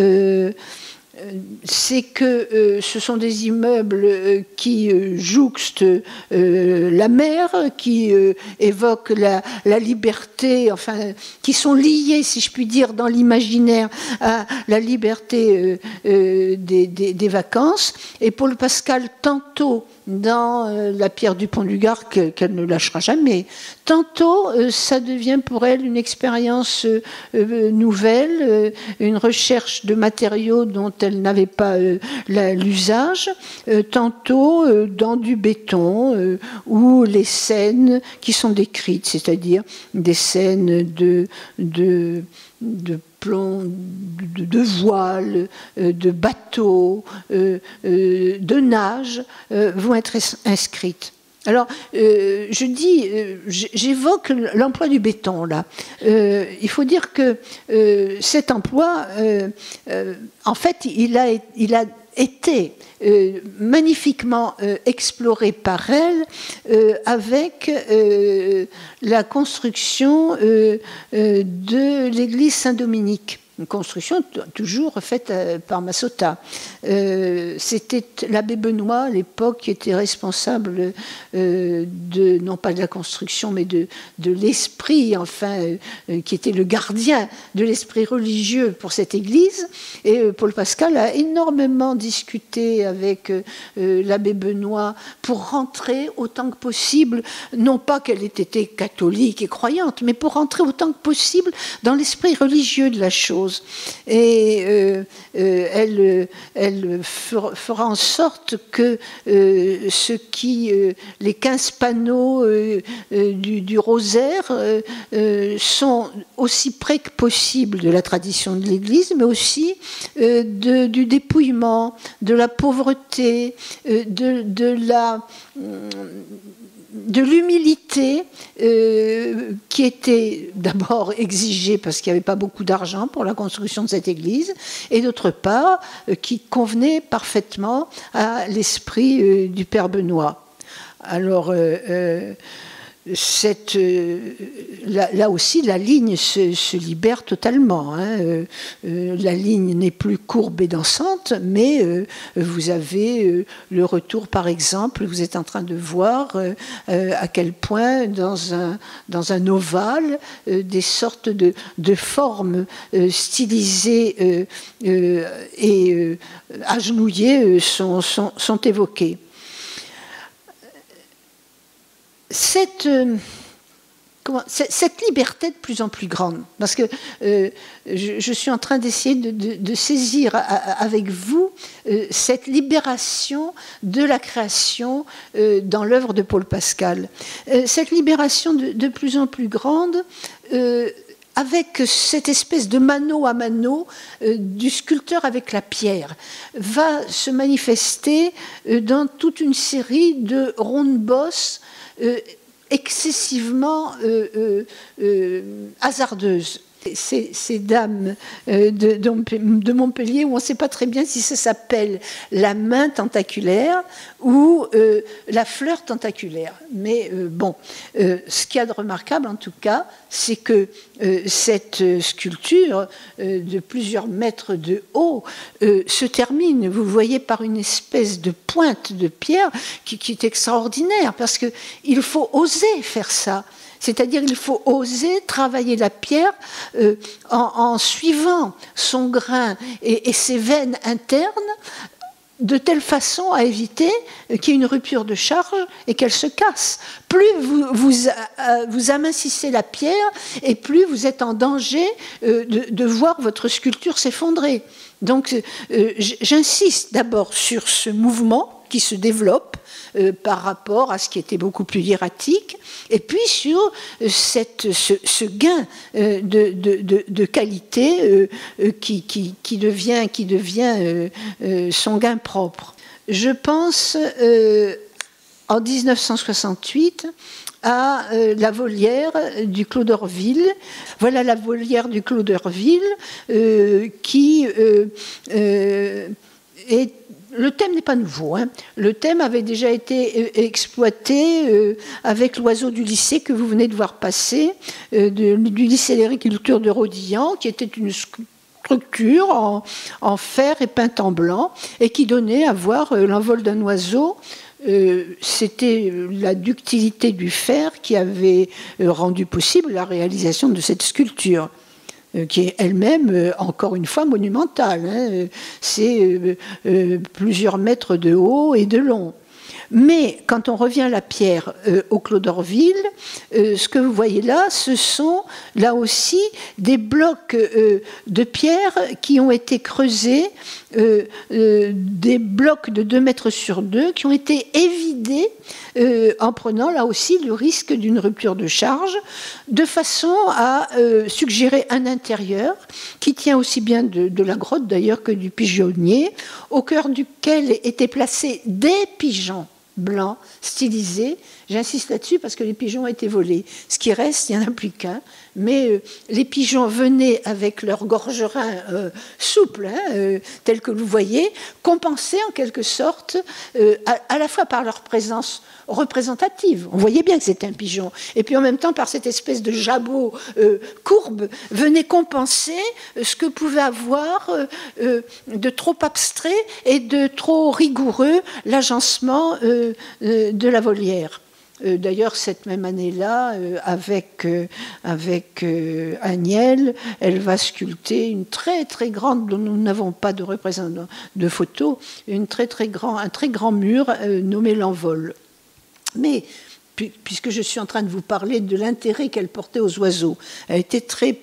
C'est que ce sont des immeubles qui jouxtent la mer, qui évoquent la liberté, enfin, qui sont liés, si je puis dire, dans l'imaginaire à la liberté des vacances. Et Paul Pascal, tantôt dans la pierre du Pont-du-Gard, qu'elle ne lâchera jamais, tantôt ça devient pour elle une expérience nouvelle, une recherche de matériaux dont elle n'avait pas l'usage, tantôt dans du béton, ou les scènes qui sont décrites, c'est-à-dire des scènes de plomb, de voile, de bateaux, de nage, vont être inscrites. Alors, j'évoque l'emploi du béton, là. Il faut dire que cet emploi, en fait, il a été magnifiquement exploré par elle avec la construction de l'église Saint-Dominique. Une construction toujours faite par Massota. C'était l'abbé Benoît, à l'époque, qui était responsable non pas de la construction, mais de l'esprit, enfin, qui était le gardien de l'esprit religieux pour cette église. Et Paul Pascal a énormément discuté avec l'abbé Benoît pour rentrer autant que possible, non pas qu'elle ait été catholique et croyante, mais pour rentrer autant que possible dans l'esprit religieux de la chose. Et elle fera en sorte que les 15 panneaux du rosaire sont aussi près que possible de la tradition de l'Église, mais aussi du dépouillement, de la pauvreté, de l'humilité qui était d'abord exigée parce qu'il n'y avait pas beaucoup d'argent pour la construction de cette église, et d'autre part qui convenait parfaitement à l'esprit du Père Benoît. Alors, là aussi, la ligne se libère totalement. Hein. La ligne n'est plus courbe et dansante, mais vous avez le retour, par exemple, vous êtes en train de voir à quel point, dans un ovale, des sortes de formes stylisées et agenouillées sont évoquées. Cette liberté de plus en plus grande, parce que je suis en train d'essayer de saisir avec vous cette libération de la création dans l'œuvre de Paul Pascal. Cette libération de plus en plus grande, avec cette espèce de mano à mano du sculpteur avec la pierre, va se manifester dans toute une série de rondes bosses excessivement hasardeuses. Ces dames de Montpellier, où on ne sait pas très bien si ça s'appelle la main tentaculaire ou la fleur tentaculaire. Mais bon, ce qu'il y a de remarquable en tout cas, c'est que cette sculpture de plusieurs mètres de haut se termine, vous voyez, par une espèce de pointe de pierre qui est extraordinaire, parce qu'il faut oser faire ça. C'est-à-dire qu'il faut oser travailler la pierre en suivant son grain et ses veines internes, de telle façon à éviter qu'il y ait une rupture de charge et qu'elle se casse. Plus vous amincissez la pierre, et plus vous êtes en danger de voir votre sculpture s'effondrer. Donc j'insiste d'abord sur ce mouvement qui se développe par rapport à ce qui était beaucoup plus hiératique, et puis sur ce gain de qualité qui devient son gain propre. Je pense en 1968 à la volière du Clos d'Orville. Voilà la volière du Clos d'Orville qui est... Le thème n'est pas nouveau. Hein. Le thème avait déjà été exploité avec l'oiseau du lycée que vous venez de voir passer, du lycée d'agriculture de Rodillan, qui était une structure en fer et peinte en blanc, et qui donnait à voir l'envol d'un oiseau. C'était la ductilité du fer qui avait rendu possible la réalisation de cette sculpture, qui est elle-même, encore une fois, monumentale. Hein. C'est plusieurs mètres de haut et de long. Mais quand on revient à la pierre au Clos d'Orville, ce que vous voyez là, ce sont là aussi des blocs de pierre qui ont été creusés, des blocs de 2 mètres sur 2 qui ont été évidés en prenant là aussi le risque d'une rupture de charge, de façon à suggérer un intérieur qui tient aussi bien de la grotte d'ailleurs que du pigeonnier, au cœur duquel étaient placés des pigeons blancs, stylisés. J'insiste là-dessus parce que les pigeons ont été volés. Ce qui reste, il n'y en a plus qu'un. Mais les pigeons venaient avec leur gorgerin souple, hein, tel que vous voyez, compenser en quelque sorte, à la fois par leur présence représentative. On voyait bien que c'était un pigeon. Et puis en même temps, par cette espèce de jabot courbe, venait compenser ce que pouvait avoir de trop abstrait et de trop rigoureux l'agencement de la volière. D'ailleurs, cette même année-là, avec Agnelle, elle va sculpter une très très grande, dont nous n'avons pas de représentation de photo, un très grand mur nommé l'Envol. Mais puisque je suis en train de vous parler de l'intérêt qu'elle portait aux oiseaux, elle était très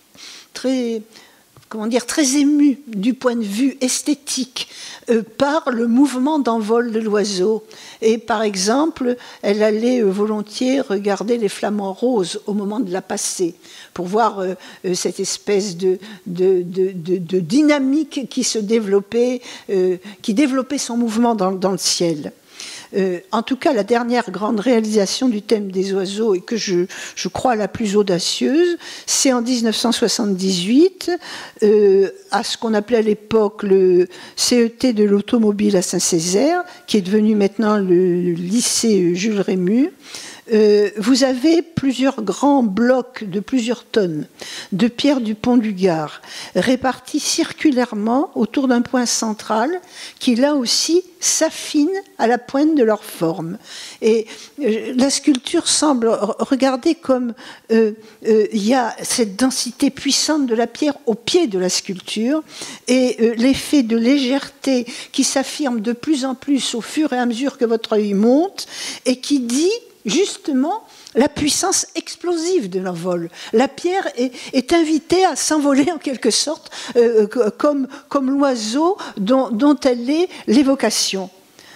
émue du point de vue esthétique par le mouvement d'envol de l'oiseau. Et par exemple, elle allait volontiers regarder les flamants roses au moment de la passée, pour voir cette espèce de dynamique qui se développait, qui développait son mouvement dans le ciel. En tout cas, la dernière grande réalisation du thème des oiseaux, et que je crois la plus audacieuse, c'est en 1978, à ce qu'on appelait à l'époque le CET de l'automobile à Saint-Césaire, qui est devenu maintenant le lycée Jules Rému. vous avez plusieurs grands blocs de plusieurs tonnes de pierre du pont du Gard, répartis circulairement autour d'un point central qui, là aussi, s'affine à la pointe de leur forme. Et la sculpture semble regarder comme il y a cette densité puissante de la pierre au pied de la sculpture et l'effet de légèreté qui s'affirme de plus en plus au fur et à mesure que votre œil monte et qui dit justement la puissance explosive de l'envol. La pierre est invitée à s'envoler en quelque sorte comme l'oiseau dont elle est l'évocation.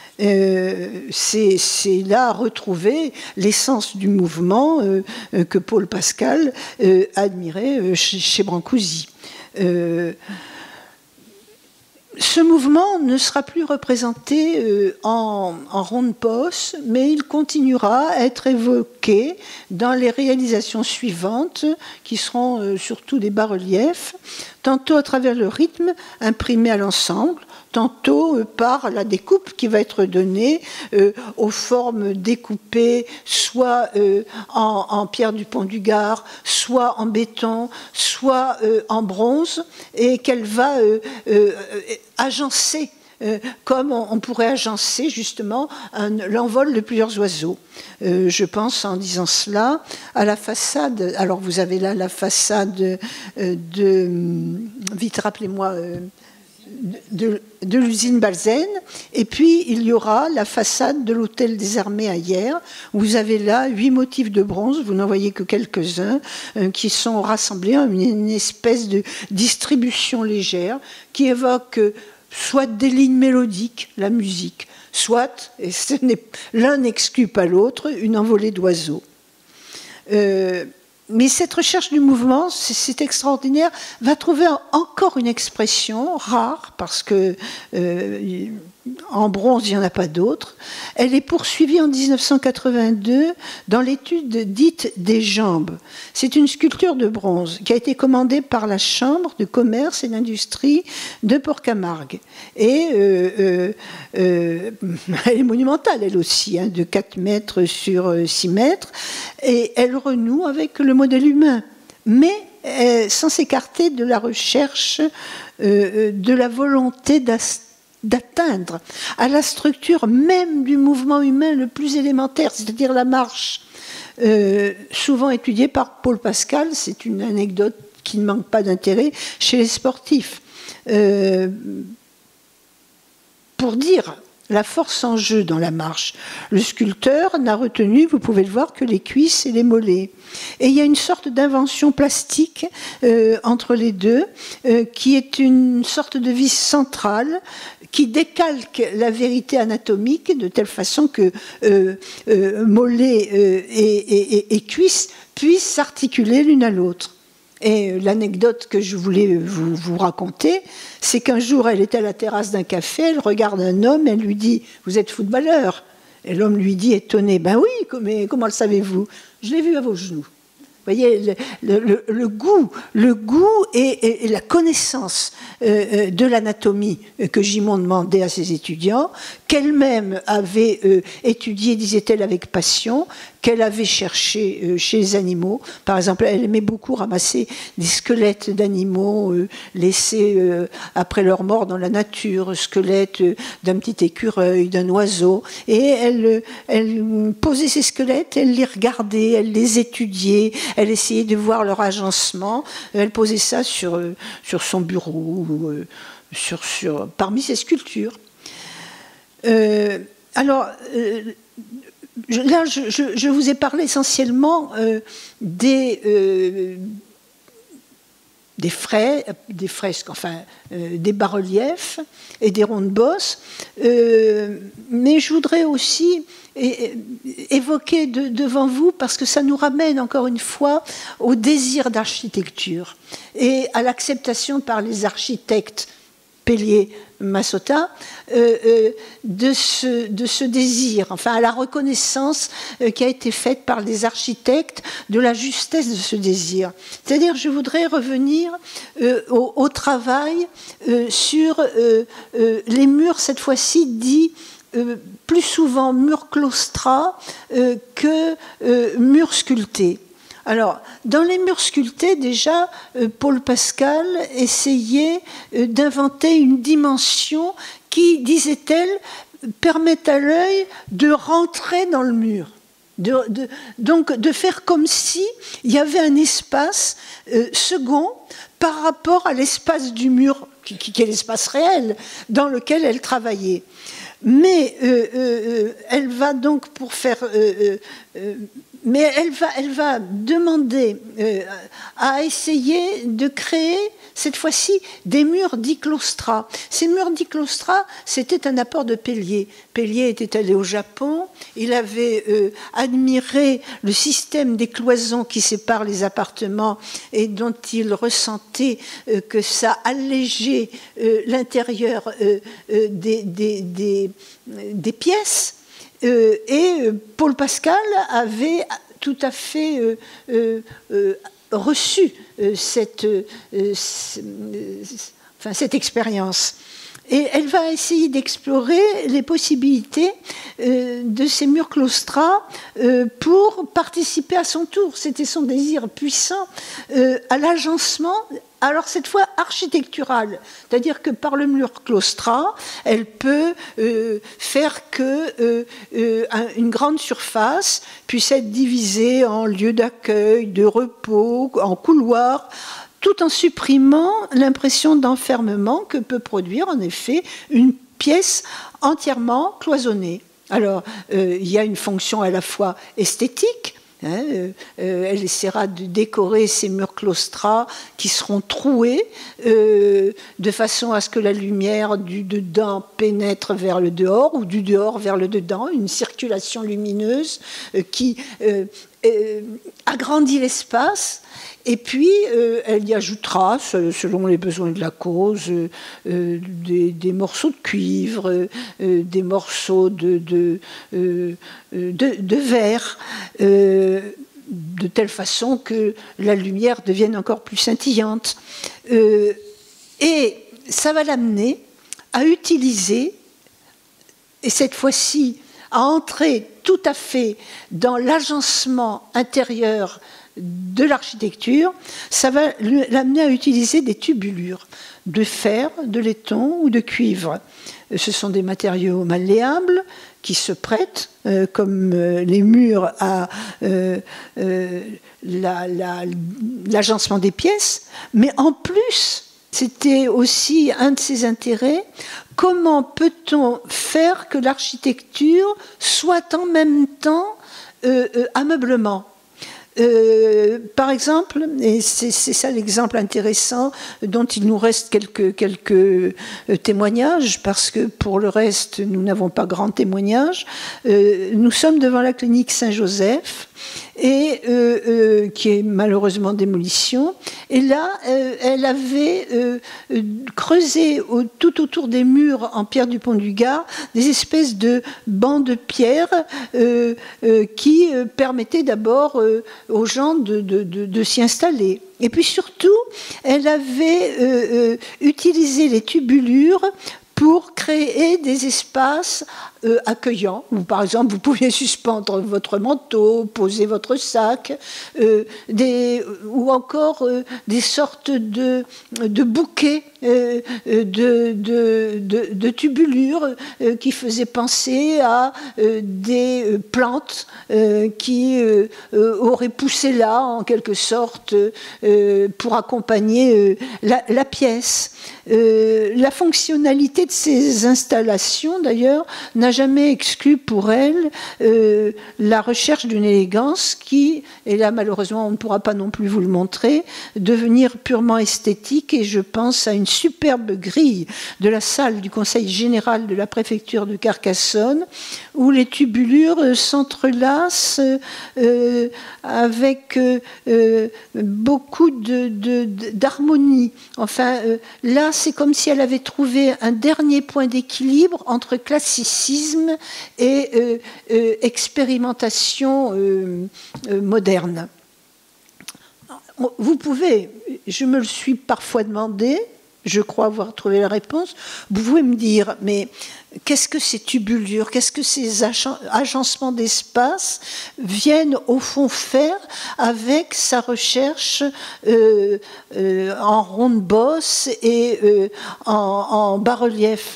C'est là retrouver l'essence du mouvement que Paul Pascal admirait chez Brancusi. Ce mouvement ne sera plus représenté en ronde-poste, mais il continuera à être évoqué dans les réalisations suivantes, qui seront surtout des bas-reliefs, tantôt à travers le rythme imprimé à l'ensemble, tantôt par la découpe qui va être donnée aux formes découpées, soit en pierre du pont du Gard, soit en béton, soit en bronze, et qu'elle va agencer, comme on pourrait agencer justement l'envol de plusieurs oiseaux. Je pense, en disant cela, à la façade. Alors vous avez là la façade vite rappelez-moi, de l'usine Balzen, et puis il y aura la façade de l'hôtel des armées à Hyères. Vous avez là 8 motifs de bronze, vous n'en voyez que quelques-uns, qui sont rassemblés en une espèce de distribution légère qui évoque soit des lignes mélodiques, la musique, soit, et l'un n'exclut pas l'autre, une envolée d'oiseaux. Mais cette recherche du mouvement, c'est extraordinaire, va trouver encore une expression rare, parce que en bronze, il n'y en a pas d'autre. Elle est poursuivie en 1982 dans l'étude dite des jambes. C'est une sculpture de bronze qui a été commandée par la Chambre de commerce et d'industrie de Port-Camargue. Et elle est monumentale, elle aussi, hein, de 4 mètres sur 6 mètres. Et elle renoue avec le modèle humain, mais sans s'écarter de la recherche de la volonté d'atteindre à la structure même du mouvement humain le plus élémentaire, c'est-à-dire la marche. Souvent étudiée par Paul Pascal, c'est une anecdote qui ne manque pas d'intérêt chez les sportifs. Pour dire la force en jeu dans la marche, le sculpteur n'a retenu, vous pouvez le voir, que les cuisses et les mollets. Et il y a une sorte d'invention plastique entre les deux, qui est une sorte de vis centrale, qui décalque la vérité anatomique de telle façon que mollets et cuisses puissent s'articuler l'une à l'autre. Et l'anecdote que je voulais vous raconter, c'est qu'un jour, elle était à la terrasse d'un café, elle regarde un homme, elle lui dit « Vous êtes footballeur ?» Et l'homme lui dit, étonné, « Ben oui, mais comment le savez-vous ? Je l'ai vu à vos genoux. » Vous voyez, le goût et la connaissance de l'anatomie que Gimond demandait à ses étudiants, qu'elle-même avait étudié, disait-elle, avec passion, qu'elle avait cherché chez les animaux. Par exemple, elle aimait beaucoup ramasser des squelettes d'animaux laissés après leur mort dans la nature, squelettes d'un petit écureuil, d'un oiseau. Et elle posait ces squelettes, elle les regardait, elle les étudiait, elle essayait de voir leur agencement. Elle posait ça sur son bureau, parmi ses sculptures. Alors, là, je vous ai parlé essentiellement des fresques, enfin des bas-reliefs et des rondes-bosses, mais je voudrais aussi évoquer devant vous, parce que ça nous ramène encore une fois au désir d'architecture et à l'acceptation par les architectes Pellier, Massota, de ce désir, enfin à la reconnaissance qui a été faite par les architectes de la justesse de ce désir. C'est-à-dire, je voudrais revenir au travail sur les murs, cette fois-ci dits plus souvent murs claustras que murs sculptés. Alors, dans les murs sculptés, déjà, Paul Pascal essayait d'inventer une dimension qui, disait-elle, permet à l'œil de rentrer dans le mur. Donc, de faire comme si il y avait un espace second par rapport à l'espace du mur, qui est l'espace réel, dans lequel elle travaillait. Mais elle va donc pour faire... mais elle va demander à essayer de créer, cette fois-ci, des murs diclaustras. Ces murs diclaustras, c'était un apport de Pellier. Pellier était allé au Japon, il avait admiré le système des cloisons qui séparent les appartements et dont il ressentait que ça allégeait l'intérieur des pièces. Et Paul Pascal avait tout à fait reçu cette expérience. Et elle va essayer d'explorer les possibilités de ces murs claustras pour participer à son tour. C'était son désir puissant à l'agencement, alors cette fois architectural. C'est-à-dire que par le mur claustras, elle peut faire que une grande surface puisse être divisée en lieux d'accueil, de repos, en couloirs, tout en supprimant l'impression d'enfermement que peut produire en effet une pièce entièrement cloisonnée. Alors, il y a une fonction à la fois esthétique, elle essaiera de décorer ces murs claustras qui seront troués de façon à ce que la lumière du dedans pénètre vers le dehors ou du dehors vers le dedans, une circulation lumineuse qui agrandit l'espace. Et puis, elle y ajoutera, selon les besoins de la cause, des morceaux de cuivre, des morceaux de verre, de telle façon que la lumière devienne encore plus scintillante. Et ça va l'amener à utiliser, et cette fois-ci, à entrer tout à fait dans l'agencement intérieur de l'architecture, ça va l'amener à utiliser des tubulures de fer, de laiton ou de cuivre. Ce sont des matériaux malléables qui se prêtent, comme les murs, à l'agencement des pièces, mais en plus, c'était aussi un de ses intérêts. Comment peut-on faire que l'architecture soit en même temps ameublement ? Par exemple, et c'est ça l'exemple intéressant dont il nous reste quelques témoignages, parce que pour le reste, nous n'avons pas grand témoignage. Nous sommes devant la clinique Saint-Joseph, et qui est malheureusement démolition. Et là, elle avait creusé tout autour des murs en pierre du Pont-du-Gard des espèces de bancs de pierre qui permettaient d'abord aux gens de s'y installer. Et puis surtout, elle avait utilisé les tubulures pour créer des espaces accueillants, où par exemple vous pouviez suspendre votre manteau, poser votre sac, ou encore des sortes de bouquets de tubulures qui faisaient penser à des plantes qui auraient poussé là en quelque sorte pour accompagner la pièce. La fonctionnalité de ces installations d'ailleurs n'a jamais exclu pour elle la recherche d'une élégance qui, et là malheureusement on ne pourra pas non plus vous le montrer, devenir purement esthétique. Et je pense à une superbe grille de la salle du Conseil général de la préfecture de Carcassonne, où les tubulures s'entrelacent avec beaucoup d'harmonie. Enfin, là, c'est comme si elle avait trouvé un dernier point d'équilibre entre classicisme et expérimentation moderne. Vous pouvez, je me le suis parfois demandé, je crois avoir trouvé la réponse. Vous pouvez me dire, mais qu'est-ce que ces tubulures, qu'est-ce que ces agencements d'espace viennent au fond faire avec sa recherche en ronde-bosse et en bas-relief?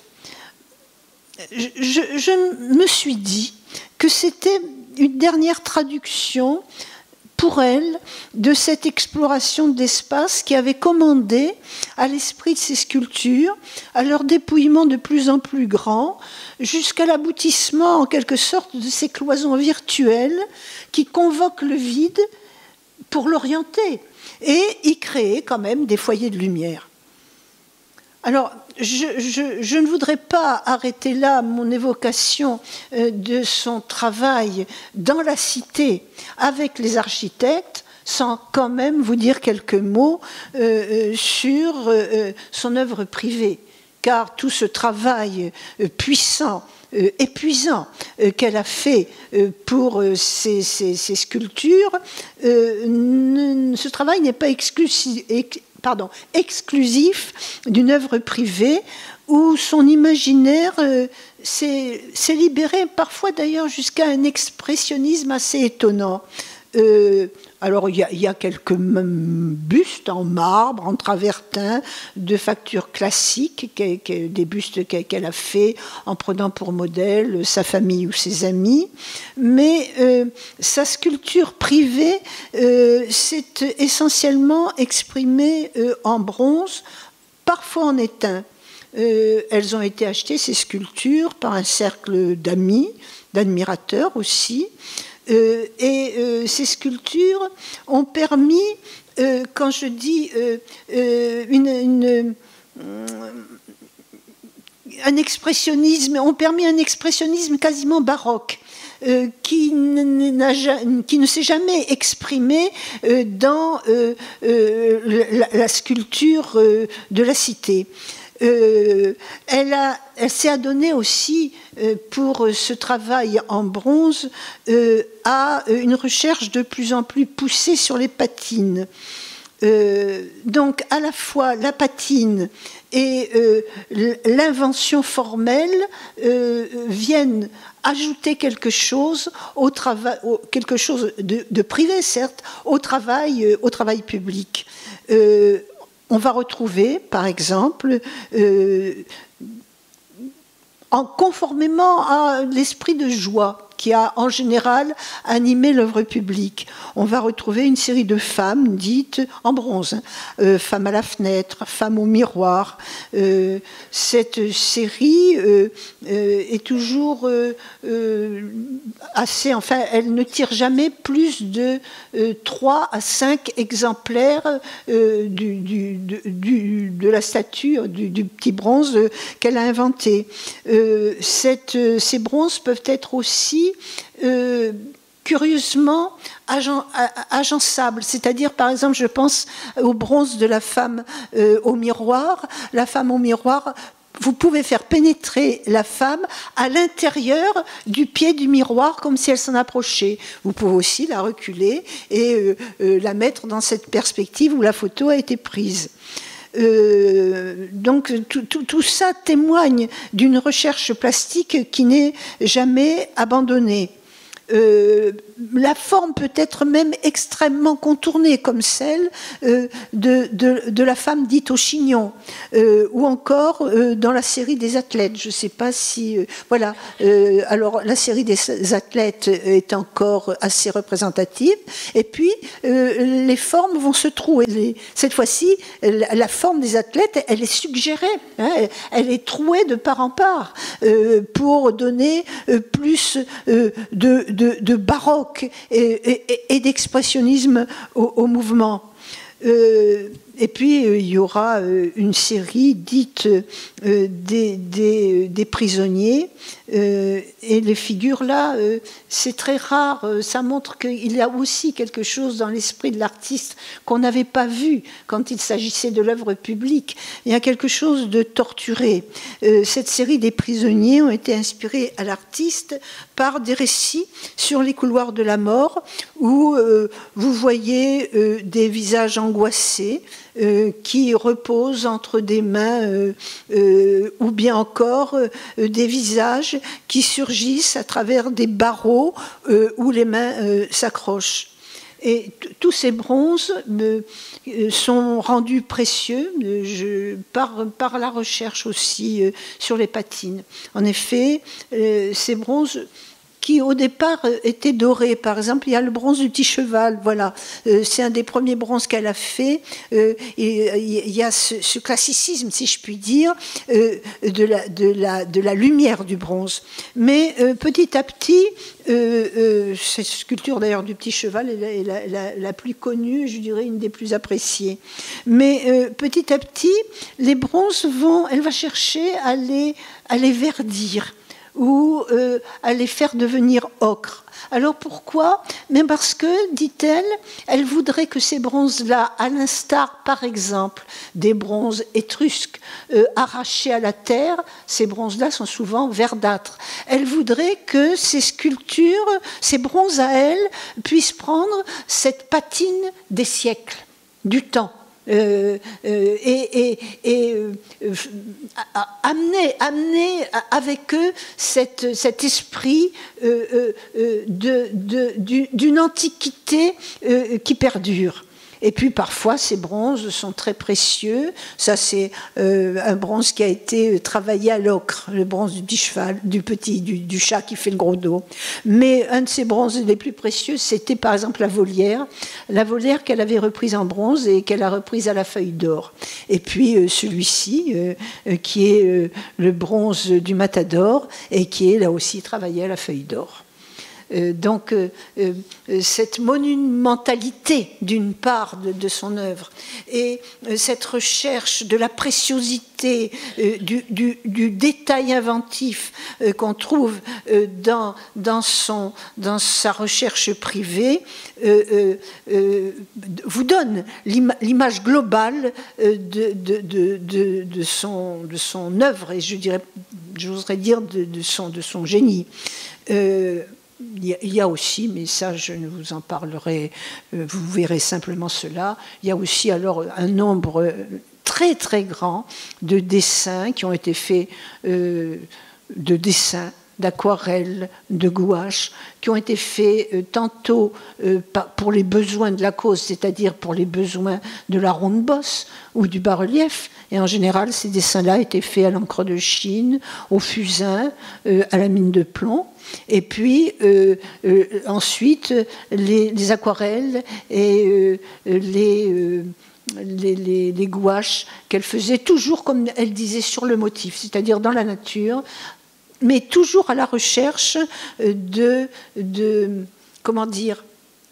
Je me suis dit que c'était une dernière traduction pour elle de cette exploration d'espace qui avait commandé à l'esprit de ces sculptures, à leur dépouillement de plus en plus grand, jusqu'à l'aboutissement en quelque sorte de ces cloisons virtuelles qui convoquent le vide pour l'orienter et y créer quand même des foyers de lumière. Alors, je ne voudrais pas arrêter là mon évocation de son travail dans la cité avec les architectes, sans quand même vous dire quelques mots sur son œuvre privée, car tout ce travail puissant, épuisant qu'elle a fait pour ces sculptures, ce travail n'est pas exclusif d'une œuvre privée où son imaginaire s'est libéré, parfois d'ailleurs jusqu'à un expressionnisme assez étonnant. Alors il y a quelques bustes en marbre, en travertin, de facture classique, des bustes qu'elle a fait en prenant pour modèle sa famille ou ses amis, mais sa sculpture privée s'est essentiellement exprimée en bronze, parfois en étain. Elles ont été achetées, ces sculptures, par un cercle d'amis, d'admirateurs aussi. Ces sculptures ont permis, quand je dis un expressionnisme, ont permis un expressionnisme quasiment baroque, qui ne s'est jamais exprimé dans la sculpture de la cité. Elle s'est adonnée aussi pour ce travail en bronze à une recherche de plus en plus poussée sur les patines. Donc à la fois la patine et l'invention formelle viennent ajouter quelque chose au travail, quelque chose de privé certes, au travail public. On va retrouver, par exemple, conformément à l'esprit de joie qui a en général animé l'œuvre publique, on va retrouver une série de femmes dites en bronze, femmes à la fenêtre, femmes au miroir. Cette série est toujours assez, enfin, elle ne tire jamais plus de 3 à 5 exemplaires de la statue, du petit bronze qu'elle a inventé. Ces bronzes peuvent être aussi curieusement agençables, c'est-à-dire par exemple je pense au bronze de la femme au miroir. La femme au miroir, vous pouvez faire pénétrer la femme à l'intérieur du pied du miroir comme si elle s'en approchait. Vous pouvez aussi la reculer et la mettre dans cette perspective où la photo a été prise. Donc tout ça témoigne d'une recherche plastique qui n'est jamais abandonnée. La forme peut être même extrêmement contournée, comme celle de la femme dite au chignon, ou encore dans la série des athlètes. Je ne sais pas si... voilà. Alors, la série des athlètes est encore assez représentative. Et puis, les formes vont se trouer. Cette fois-ci, la forme des athlètes, elle est suggérée. Hein, elle est trouée de part en part pour donner plus de baroque et d'expressionnisme au mouvement. Et puis, il y aura une série dite des prisonniers. Et les figures là, c'est très rare. Ça montre qu'il y a aussi quelque chose dans l'esprit de l'artiste qu'on n'avait pas vu quand il s'agissait de l'œuvre publique. Il y a quelque chose de torturé. Cette série des prisonniers ont été inspirés à l'artiste par des récits sur les couloirs de la mort où vous voyez des visages angoissés, qui reposent entre des mains ou bien encore des visages qui surgissent à travers des barreaux où les mains s'accrochent. Et tous ces bronzes sont rendus précieux par la recherche aussi sur les patines. En effet, ces bronzes qui au départ étaient dorés. Par exemple, il y a le bronze du petit cheval, voilà. C'est un des premiers bronzes qu'elle a fait. Il y a ce classicisme, si je puis dire, de la lumière du bronze. Mais petit à petit, cette sculpture d'ailleurs du petit cheval est la plus connue, je dirais une des plus appréciées. Mais petit à petit, les bronzes elle va chercher à les verdir, ou à les faire devenir ocre. Alors pourquoi? Mais parce que, dit-elle, elle voudrait que ces bronzes-là, à l'instar, par exemple, des bronzes étrusques arrachés à la terre, ces bronzes-là sont souvent verdâtres. Elle voudrait que ces sculptures, ces bronzes à elle, puissent prendre cette patine des siècles, du temps. Amener avec eux cet esprit d'une antiquité qui perdure. Et puis parfois, ces bronzes sont très précieux. Ça, c'est un bronze qui a été travaillé à l'ocre, le bronze du petit cheval, du chat qui fait le gros dos. Mais un de ces bronzes les plus précieux, c'était par exemple la volière qu'elle avait reprise en bronze et qu'elle a reprise à la feuille d'or. Et puis celui-ci, qui est le bronze du matador et qui est là aussi travaillé à la feuille d'or. Donc cette monumentalité d'une part de son œuvre et cette recherche de la préciosité, du détail inventif qu'on trouve dans sa recherche privée vous donne l'image globale de son œuvre et j'oserais dire de son génie. Il y a aussi, mais ça je ne vous en parlerai, vous verrez simplement cela, il y a aussi alors un nombre très très grand de dessins qui ont été faits, d'aquarelles, de gouaches, qui ont été faits tantôt pour les besoins de la cause, c'est-à-dire pour les besoins de la ronde bosse ou du bas-relief. Et en général, ces dessins-là étaient faits à l'encre de Chine, au fusain, à la mine de plomb. Et puis ensuite, les aquarelles et les gouaches qu'elle faisait toujours, comme elle disait, sur le motif, c'est-à-dire dans la nature, mais toujours à la recherche comment dire,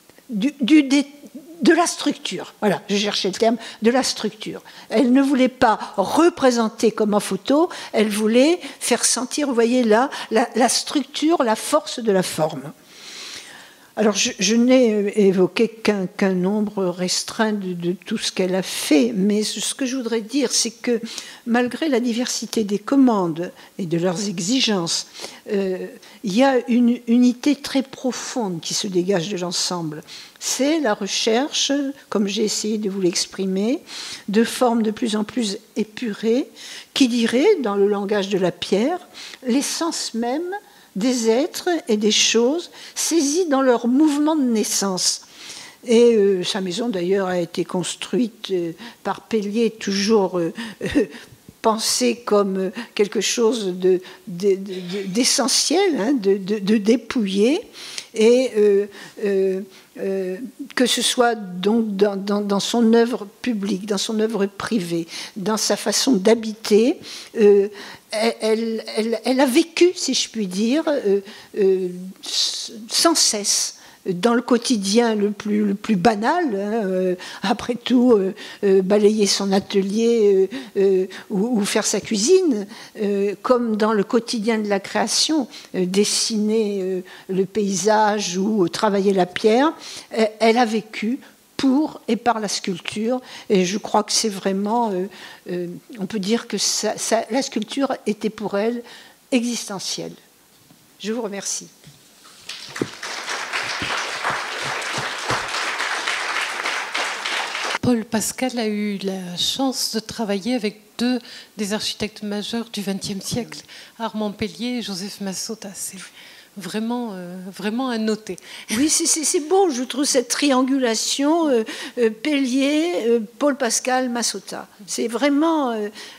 de la structure. Voilà, je cherchais le terme, de la structure. Elle ne voulait pas représenter comme en photo, elle voulait faire sentir, vous voyez là, la structure, la force de la forme. Alors, je n'ai évoqué qu'un nombre restreint de tout ce qu'elle a fait, mais ce que je voudrais dire, c'est que malgré la diversité des commandes et de leurs exigences, il y a une unité très profonde qui se dégage de l'ensemble. C'est la recherche, comme j'ai essayé de vous l'exprimer, de formes de plus en plus épurées, qui diraient, dans le langage de la pierre, l'essence même des êtres et des choses saisis dans leur mouvement de naissance. Et sa maison, d'ailleurs, a été construite par Pellier, toujours pensée comme quelque chose d'essentiel, hein, de dépouillé, et que ce soit donc dans son œuvre publique, dans son œuvre privée, dans sa façon d'habiter, elle a vécu, si je puis dire, sans cesse, dans le quotidien le plus banal, hein, après tout, balayer son atelier ou faire sa cuisine, comme dans le quotidien de la création, dessiner le paysage ou travailler la pierre, elle a vécu pour et par la sculpture, et je crois que c'est vraiment, on peut dire que la sculpture était pour elle existentielle. Je vous remercie. Paul Pascal a eu la chance de travailler avec deux des architectes majeurs du XXe siècle, Armand Pellier et Joseph Massota. C'est vraiment, vraiment à noter. Oui, c'est beau, je trouve, cette triangulation Pellier, Paul Pascal, Massota. C'est vraiment...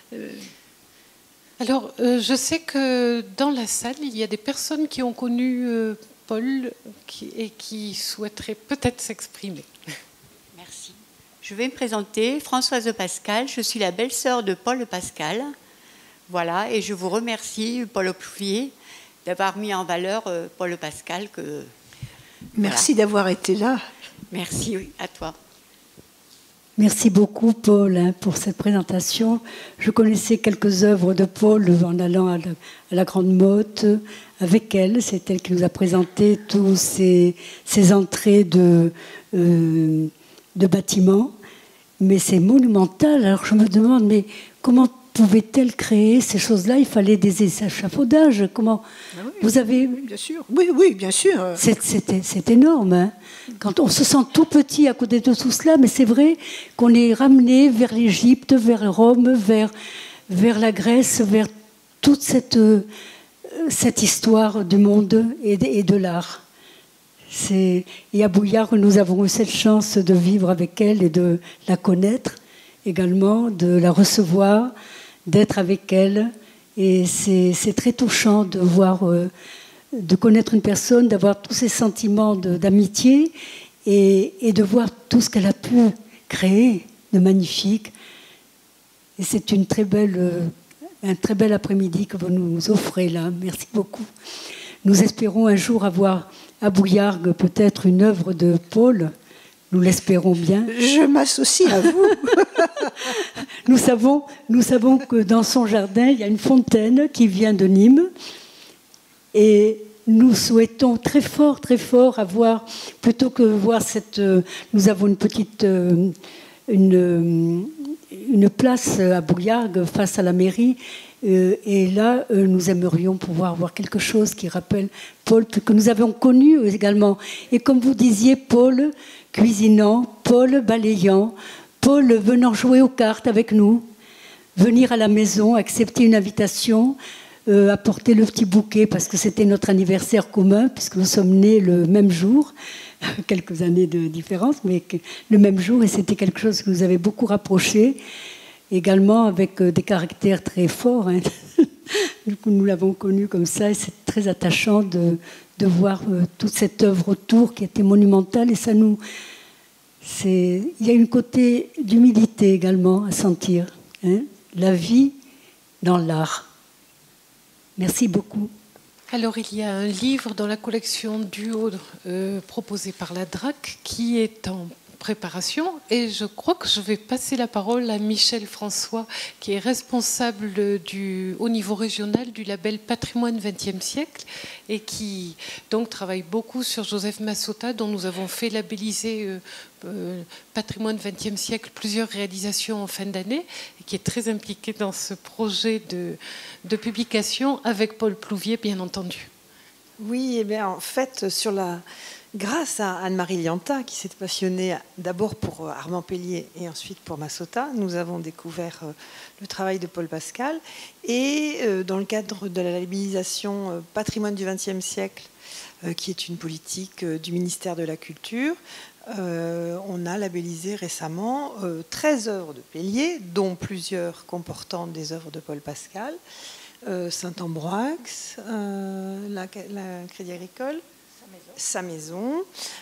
Alors, je sais que dans la salle, il y a des personnes qui ont connu Paul et qui souhaiteraient peut-être s'exprimer. Merci. Je vais me présenter, Françoise Pascal. Je suis la belle-sœur de Paul Pascal. Voilà, et je vous remercie, Paul Plouvier, d'avoir mis en valeur Paul Pascal. Merci d'avoir été là. Merci, oui, à toi. Merci beaucoup, Paul, pour cette présentation. Je connaissais quelques œuvres de Paul en allant à la Grande Motte avec elle. C'est elle qui nous a présenté tous ces entrées de bâtiments. Mais c'est monumental. Alors je me demande, mais comment pouvait-elle créer ces choses-là? Il fallait des échafaudages. Comment oui, vous avez... Bien sûr. Oui, bien sûr. C'est énorme. Hein, quand on se sent tout petit à côté de tout cela, mais c'est vrai qu'on est ramené vers l'Égypte, vers Rome, vers la Grèce, vers toute cette histoire du monde et de l'art. Et à Bouillard, nous avons eu cette chance de vivre avec elle et de la connaître également, de la recevoir, d'être avec elle. Et c'est très touchant de voir, de connaître une personne, d'avoir tous ces sentiments d'amitié et de voir tout ce qu'elle a pu créer de magnifique. Et c'est un très bel après-midi que vous nous offrez là. Merci beaucoup. Nous espérons un jour avoir à Bouillargues peut-être une œuvre de Paul. Nous l'espérons bien. Je m'associe à vous. Nous savons que dans son jardin, il y a une fontaine qui vient de Nîmes. Et nous souhaitons très fort avoir, plutôt que voir nous avons une petite... une place à Bouillargues face à la mairie. Et là, nous aimerions pouvoir voir quelque chose qui rappelle Paul, que nous avons connu également. Et comme vous disiez, Paul cuisinant, Paul balayant, Paul venant jouer aux cartes avec nous, venir à la maison, accepter une invitation, apporter le petit bouquet, parce que c'était notre anniversaire commun, puisque nous sommes nés le même jour, quelques années de différence, mais le même jour, et c'était quelque chose qui nous avait beaucoup rapprochés. Également avec des caractères très forts. Hein. Du coup, nous l'avons connu comme ça et c'est très attachant de voir toute cette œuvre autour qui était monumentale. Et ça nous... Il y a une côté d'humilité également à sentir. Hein, la vie dans l'art. Merci beaucoup. Alors, il y a un livre dans la collection Duo proposé par la DRAC qui est en préparation et je crois que je vais passer la parole à Michel François qui est responsable au niveau régional du label Patrimoine XXe siècle et qui donc travaille beaucoup sur Joseph Massota dont nous avons fait labelliser Patrimoine XXe siècle plusieurs réalisations en fin d'année et qui est très impliqué dans ce projet de publication avec Paul Plouvier bien entendu. Oui, et bien en fait grâce à Anne-Marie Lianta, qui s'est passionnée d'abord pour Armand Pellier et ensuite pour Massota, nous avons découvert le travail de Paul Pascal. Et dans le cadre de la labellisation Patrimoine du XXe siècle, qui est une politique du ministère de la Culture, on a labellisé récemment 13 œuvres de Pellier, dont plusieurs comportant des œuvres de Paul Pascal, Saint-Ambroix, la Crédit Agricole, Sa Maison,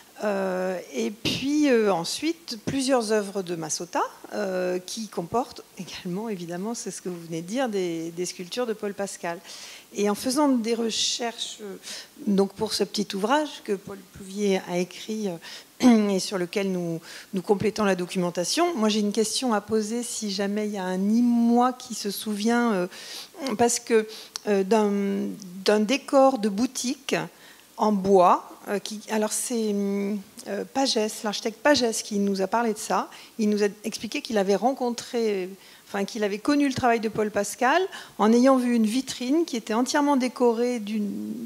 et puis ensuite plusieurs œuvres de Massota qui comportent également, évidemment, c'est ce que vous venez de dire, des sculptures de Paul Pascal. Et en faisant des recherches donc pour ce petit ouvrage que Paul Plouvier a écrit et sur lequel nous complétons la documentation, moi j'ai une question à poser si jamais il y a un Nîmois qui se souvient, parce que d'un décor de boutique en bois, alors c'est Pagès, l'architecte Pagès qui nous a parlé de ça. Il nous a expliqué qu'il avait qu'il avait connu le travail de Paul Pascal en ayant vu une vitrine qui était entièrement décorée d'une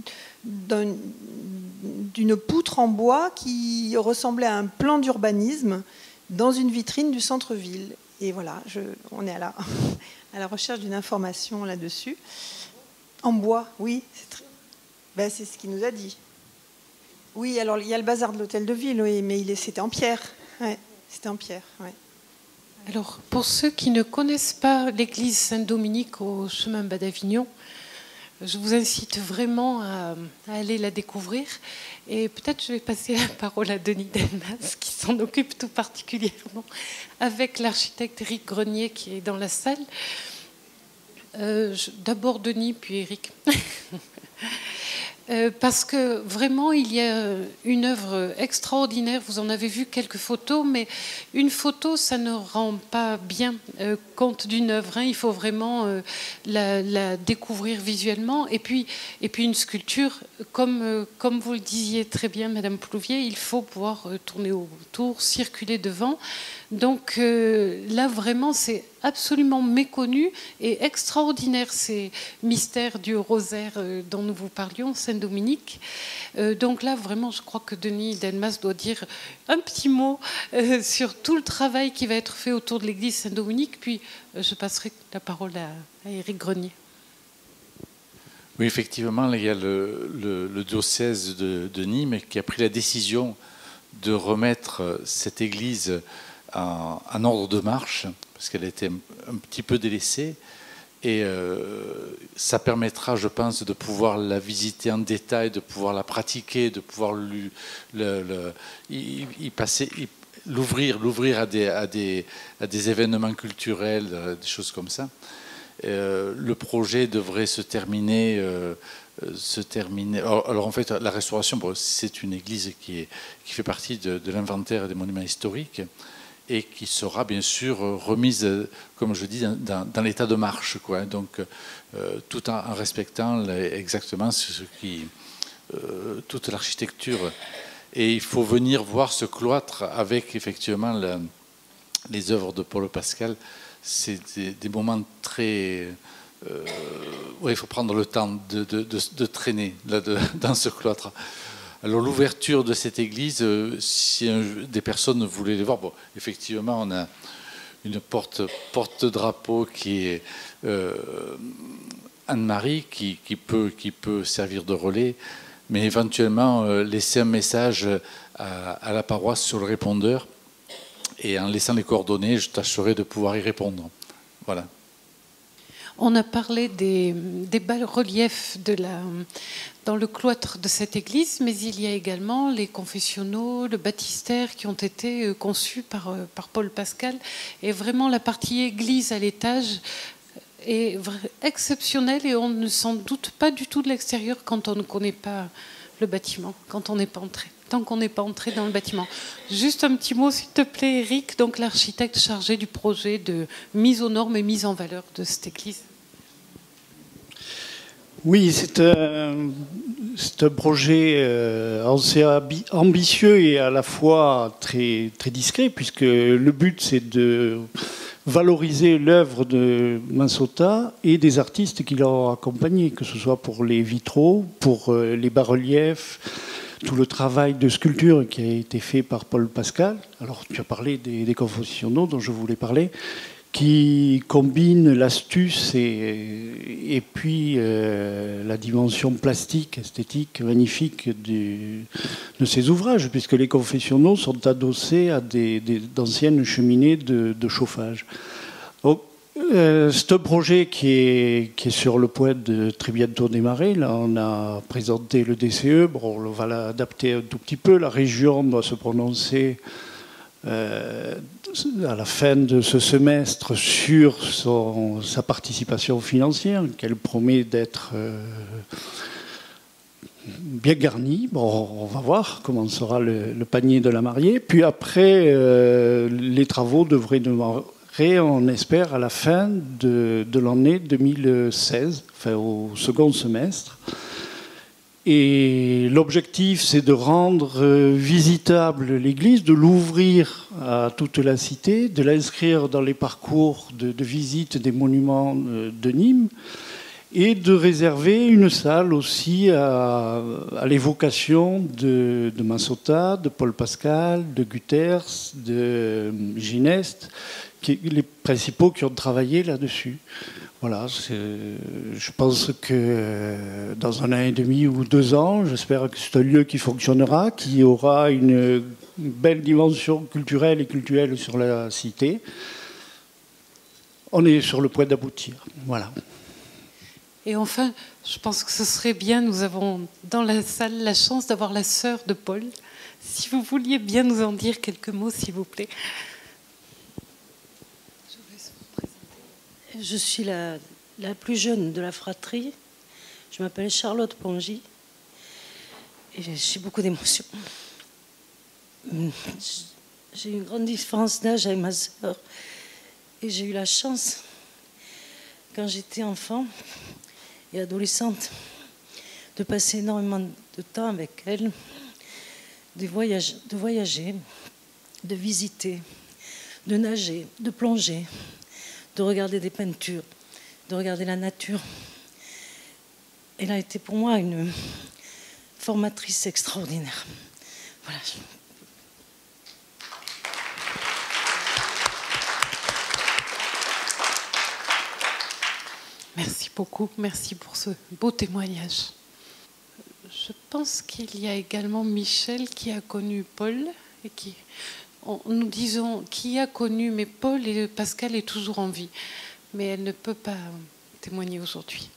poutre en bois qui ressemblait à un plan d'urbanisme dans une vitrine du centre-ville. Et voilà, on est à la recherche d'une information là-dessus. En bois, oui, c'est ce qu'il nous a dit. Oui, alors il y a le bazar de l'hôtel de ville, oui, mais c'était en pierre. Ouais, c'était en pierre, ouais. Alors, pour ceux qui ne connaissent pas l'église Saint-Dominique au chemin bas d'Avignon, je vous incite vraiment à aller la découvrir. Et peut-être je vais passer la parole à Denis Delmas, qui s'en occupe tout particulièrement, avec l'architecte Éric Grenier qui est dans la salle. D'abord Denis, puis Éric. Parce que vraiment, il y a une œuvre extraordinaire. Vous en avez vu quelques photos, mais une photo, ça ne rend pas bien compte d'une œuvre. Il faut vraiment la découvrir visuellement. Et puis une sculpture, comme vous le disiez très bien, Madame Plouvier, il faut pouvoir tourner autour, circuler devant. Donc là, vraiment, c'est absolument méconnu et extraordinaire, ces mystères du rosaire dont nous vous parlions, Saint-Dominique. Donc là, vraiment, je crois que Denis Delmas doit dire un petit mot sur tout le travail qui va être fait autour de l'église Saint-Dominique, puis je passerai la parole à Éric Grenier. Oui, effectivement, il y a le diocèse de Nîmes qui a pris la décision de remettre cette église en ordre de marche, parce qu'elle était un petit peu délaissée. Et ça permettra, je pense, de pouvoir la visiter en détail, de pouvoir la pratiquer, de pouvoir l'ouvrir à des événements culturels, des choses comme ça. Le projet devrait se terminer. Alors en fait, la restauration, c'est une église qui fait partie de l'inventaire des monuments historiques et qui sera bien sûr remise, comme je dis, dans l'état de marche, quoi. Donc, tout en respectant exactement toute l'architecture. Et il faut venir voir ce cloître avec effectivement les œuvres de Paul Pascal. C'est des moments très... il faut prendre le temps de traîner dans ce cloître. Alors l'ouverture de cette église, si des personnes voulaient les voir, effectivement on a une porte-drapeau qui est Anne-Marie qui peut servir de relais, mais éventuellement laisser un message à la paroisse sur le répondeur, et en laissant les coordonnées, je tâcherai de pouvoir y répondre. Voilà. On a parlé des bas-reliefs dans le cloître de cette église, mais il y a également les confessionnaux, le baptistère qui ont été conçus par Paul Pascal. Et vraiment, la partie église à l'étage est exceptionnelle et on ne s'en doute pas du tout de l'extérieur quand on ne connaît pas le bâtiment, quand on n'est pas entré. Tant qu'on n'est pas entré dans le bâtiment. Juste un petit mot, s'il te plaît, Éric, donc l'architecte chargé du projet de mise aux normes et mise en valeur de cette église. Oui, c'est un projet assez ambitieux et à la fois très, très discret, puisque le but, c'est de valoriser l'œuvre de Mansota et des artistes qui l'ont accompagné, que ce soit pour les vitraux, pour les bas-reliefs, tout le travail de sculpture qui a été fait par Paul Pascal. Alors, tu as parlé des confessionnaux dont je voulais parler, qui combinent l'astuce et puis la dimension plastique, esthétique, magnifique de ces ouvrages, puisque les confessionnaux sont adossés à d'anciennes cheminées de chauffage. Donc, c'est un projet qui est sur le point de très bientôt démarrer. Là, on a présenté le DCE. Bon, on va l'adapter un tout petit peu. La région doit se prononcer à la fin de ce semestre sur sa participation financière, qu'elle promet d'être bien garnie. Bon, on va voir comment sera le panier de la mariée. Puis après, les travaux devraient démarrer, on espère, à la fin de l'année 2016, enfin au second semestre. Et l'objectif, c'est de rendre visitable l'église, de l'ouvrir à toute la cité, de l'inscrire dans les parcours de visite des monuments de Nîmes, et de réserver une salle aussi à l'évocation de Massotta, de Paul Pascal, de Guthers, de Gineste, les principaux qui ont travaillé là-dessus. Voilà, je pense que dans 1 an et demi ou 2 ans, j'espère que c'est un lieu qui fonctionnera, qui aura une belle dimension culturelle et cultuelle sur la cité. On est sur le point d'aboutir. Voilà. Et enfin, je pense que ce serait bien, nous avons dans la salle la chance d'avoir la sœur de Paul. Si vous vouliez bien nous en dire quelques mots, s'il vous plaît. Je suis la plus jeune de la fratrie. Je m'appelle Charlotte Pongy. Et j'ai beaucoup d'émotions. J'ai une grande différence d'âge avec ma sœur. Et j'ai eu la chance, quand j'étais enfant et adolescente, de passer énormément de temps avec elle, de voyager, de visiter, de nager, de plonger, de regarder des peintures, de regarder la nature. Elle a été pour moi une formatrice extraordinaire. Voilà. Merci beaucoup, merci pour ce beau témoignage. Je pense qu'il y a également Michel qui a connu Paul et nous disons qui a connu, mais Paul et Pascal est toujours en vie, mais elle ne peut pas témoigner aujourd'hui.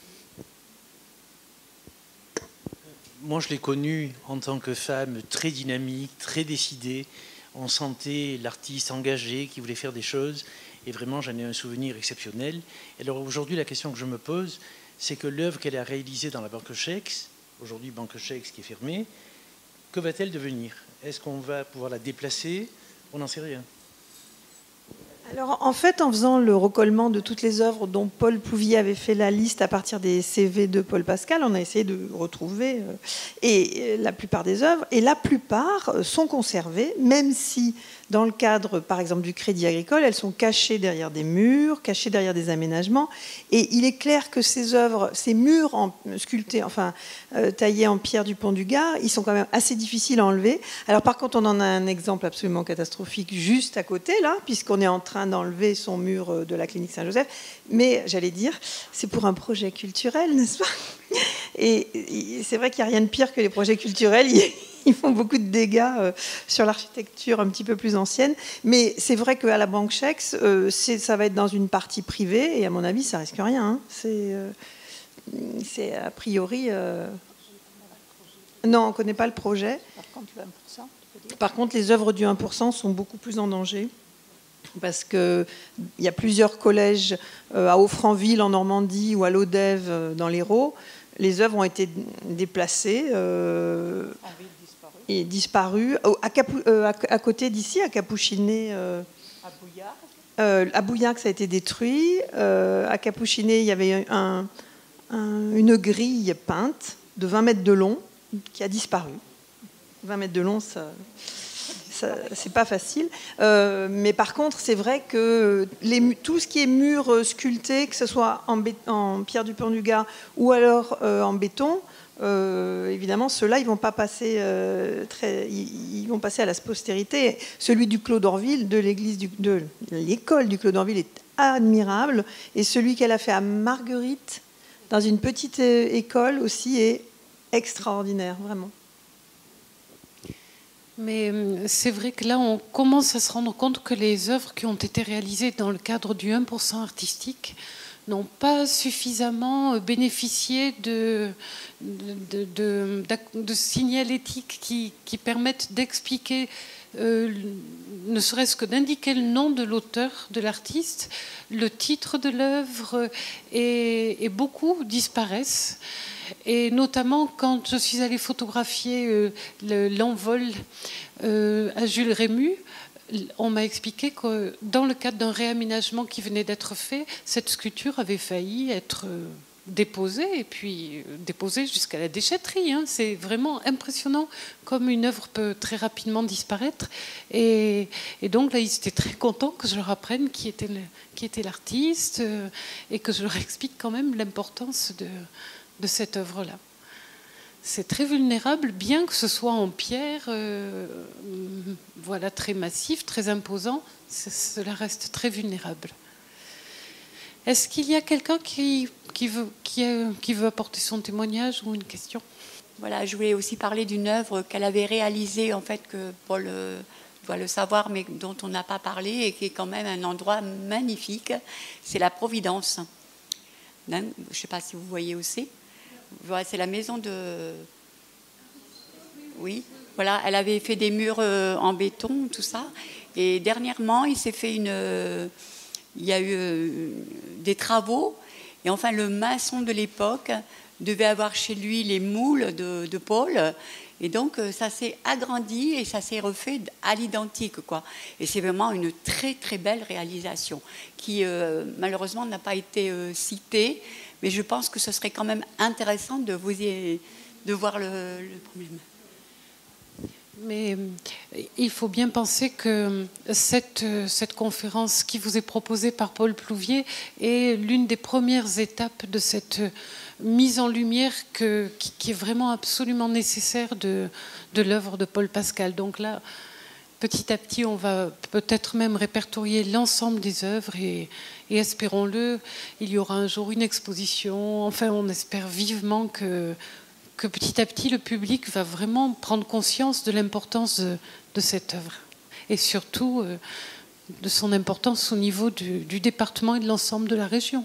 Moi, je l'ai connue en tant que femme très dynamique, très décidée. On sentait l'artiste engagé qui voulait faire des choses. Et vraiment, j'en ai un souvenir exceptionnel. Et alors aujourd'hui, la question que je me pose, c'est que l'œuvre qu'elle a réalisée dans la Banque Schex, aujourd'hui Banque Schex qui est fermée, que va-t-elle devenir? Est-ce qu'on va pouvoir la déplacer? On n'en sait rien. Alors, en fait, en faisant le recollement de toutes les œuvres dont Paul Plouvier avait fait la liste à partir des CV de Paul Pascal, on a essayé de retrouver la plupart des œuvres. Et la plupart sont conservées, même si, dans le cadre, par exemple, du Crédit Agricole, elles sont cachées derrière des murs, cachées derrière des aménagements. Et il est clair que ces œuvres, ces murs sculptés, taillés en pierre du Pont du Gard, ils sont quand même assez difficiles à enlever. Alors, par contre, on en a un exemple absolument catastrophique juste à côté, là, puisqu'on est en train d'enlever son mur de la clinique Saint-Joseph. Mais, j'allais dire, c'est pour un projet culturel, n'est-ce pas? Et c'est vrai qu'il n'y a rien de pire que les projets culturels. Ils font beaucoup de dégâts sur l'architecture un petit peu plus ancienne. Mais c'est vrai qu'à la Banque Schex, ça va être dans une partie privée. Et à mon avis, ça risque rien. Hein. C'est a priori... Non, on ne connaît pas le projet. Par contre, les œuvres du 1% sont beaucoup plus en danger. Parce qu'il y a plusieurs collèges à Offranville en Normandie ou à l'Odève dans l'Hérault. Les œuvres ont été déplacées et disparues. À côté d'ici, à Capouchiné, à Bouillargues, ça a été détruit. À Capouchiné, il y avait une grille peinte de 20 mètres de long qui a disparu. 20 mètres de long, c'est pas facile. Mais par contre, c'est vrai que tout ce qui est mur sculpté, que ce soit en pierre du Pont du Gard ou alors en béton, évidemment, ceux-là, ils vont pas passer ils vont passer à la postérité. Celui du Clos d'Orville, de l'école du Clos d'Orville, est admirable, et celui qu'elle a fait à Marguerite, dans une petite école aussi, est extraordinaire, vraiment. Mais c'est vrai que là, on commence à se rendre compte que les œuvres qui ont été réalisées dans le cadre du 1% artistique n'ont pas suffisamment bénéficié de signalétiques qui permettent d'expliquer, ne serait-ce que d'indiquer le nom de l'auteur, de l'artiste, le titre de l'œuvre, et beaucoup disparaissent. Et notamment quand je suis allée photographier l'envol à Jules Rému, on m'a expliqué que dans le cadre d'un réaménagement qui venait d'être fait, cette sculpture avait failli être déposée, et puis déposée jusqu'à la déchetterie. Hein. C'est vraiment impressionnant comme une œuvre peut très rapidement disparaître. Et donc là, ils étaient très contents que je leur apprenne qui était l'artiste et que je leur explique quand même l'importance de cette œuvre-là. C'est très vulnérable, bien que ce soit en pierre, voilà, très massif, très imposant, cela reste très vulnérable. Est-ce qu'il y a quelqu'un qui veut apporter son témoignage ou une question? Voilà, je voulais aussi parler d'une œuvre qu'elle avait réalisée, en fait, que Paul doit le savoir, mais dont on n'a pas parlé, et qui est quand même un endroit magnifique. C'est la Providence. Je ne sais pas si vous voyez où c'est. Voilà, c'est la maison de... Oui, voilà, elle avait fait des murs en béton, tout ça. Et dernièrement, il y a eu des travaux. Et enfin, le maçon de l'époque devait avoir chez lui les moules de Paul. Et donc, ça s'est agrandi et ça s'est refait à l'identique, quoi. Et c'est vraiment une très, très belle réalisation qui, malheureusement, n'a pas été citée. Mais je pense que ce serait quand même intéressant de voir le problème. Mais il faut bien penser que cette conférence qui vous est proposée par Paul Plouvier est l'une des premières étapes de cette mise en lumière qui est vraiment absolument nécessaire de l'œuvre de Paul Pascal. Donc là, petit à petit, on va peut-être même répertorier l'ensemble des œuvres et espérons-le, il y aura un jour une exposition. Enfin, on espère vivement que petit à petit, le public va vraiment prendre conscience de l'importance de cette œuvre. Et surtout, de son importance au niveau du département et de l'ensemble de la région.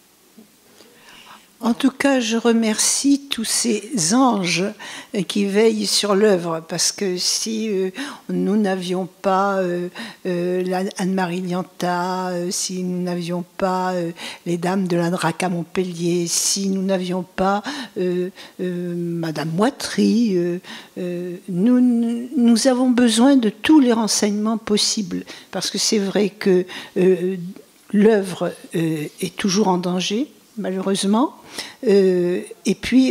En tout cas, je remercie tous ces anges qui veillent sur l'œuvre, parce que si nous n'avions pas Anne-Marie Lianta, si nous n'avions pas les Dames de la Drac à Montpellier, si nous n'avions pas Madame Moitry, nous avons besoin de tous les renseignements possibles, parce que c'est vrai que l'œuvre est toujours en danger, malheureusement, et puis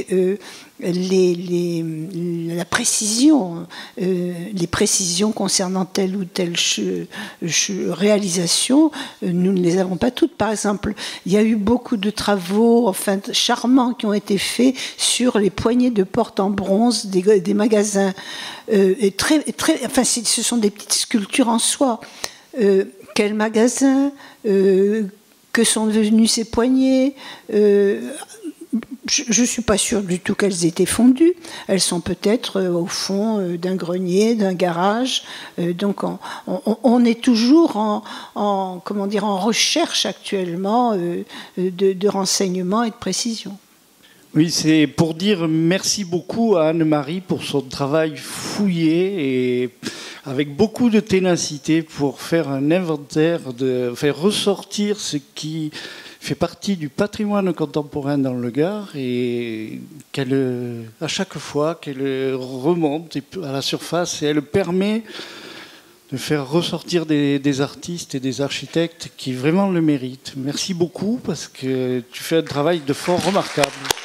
la précision, les précisions concernant telle ou telle réalisation, nous ne les avons pas toutes. Par exemple, il y a eu beaucoup de travaux, enfin charmants, qui ont été faits sur les poignées de porte en bronze des magasins. Et enfin, ce sont des petites sculptures en soi. Quel magasin, que sont devenues ces poignées? Je ne suis pas sûre du tout qu'elles étaient fondues. Elles sont peut-être au fond d'un grenier, d'un garage. Donc on est toujours en recherche actuellement de renseignements et de précisions. Oui, c'est pour dire merci beaucoup à Anne-Marie pour son travail fouillé et avec beaucoup de ténacité pour faire un inventaire, faire ressortir ce qui fait partie du patrimoine contemporain dans le Gard, et à chaque fois qu'elle remonte à la surface, et elle permet de faire ressortir des artistes et des architectes qui vraiment le méritent. Merci beaucoup, parce que tu fais un travail de fort remarquable.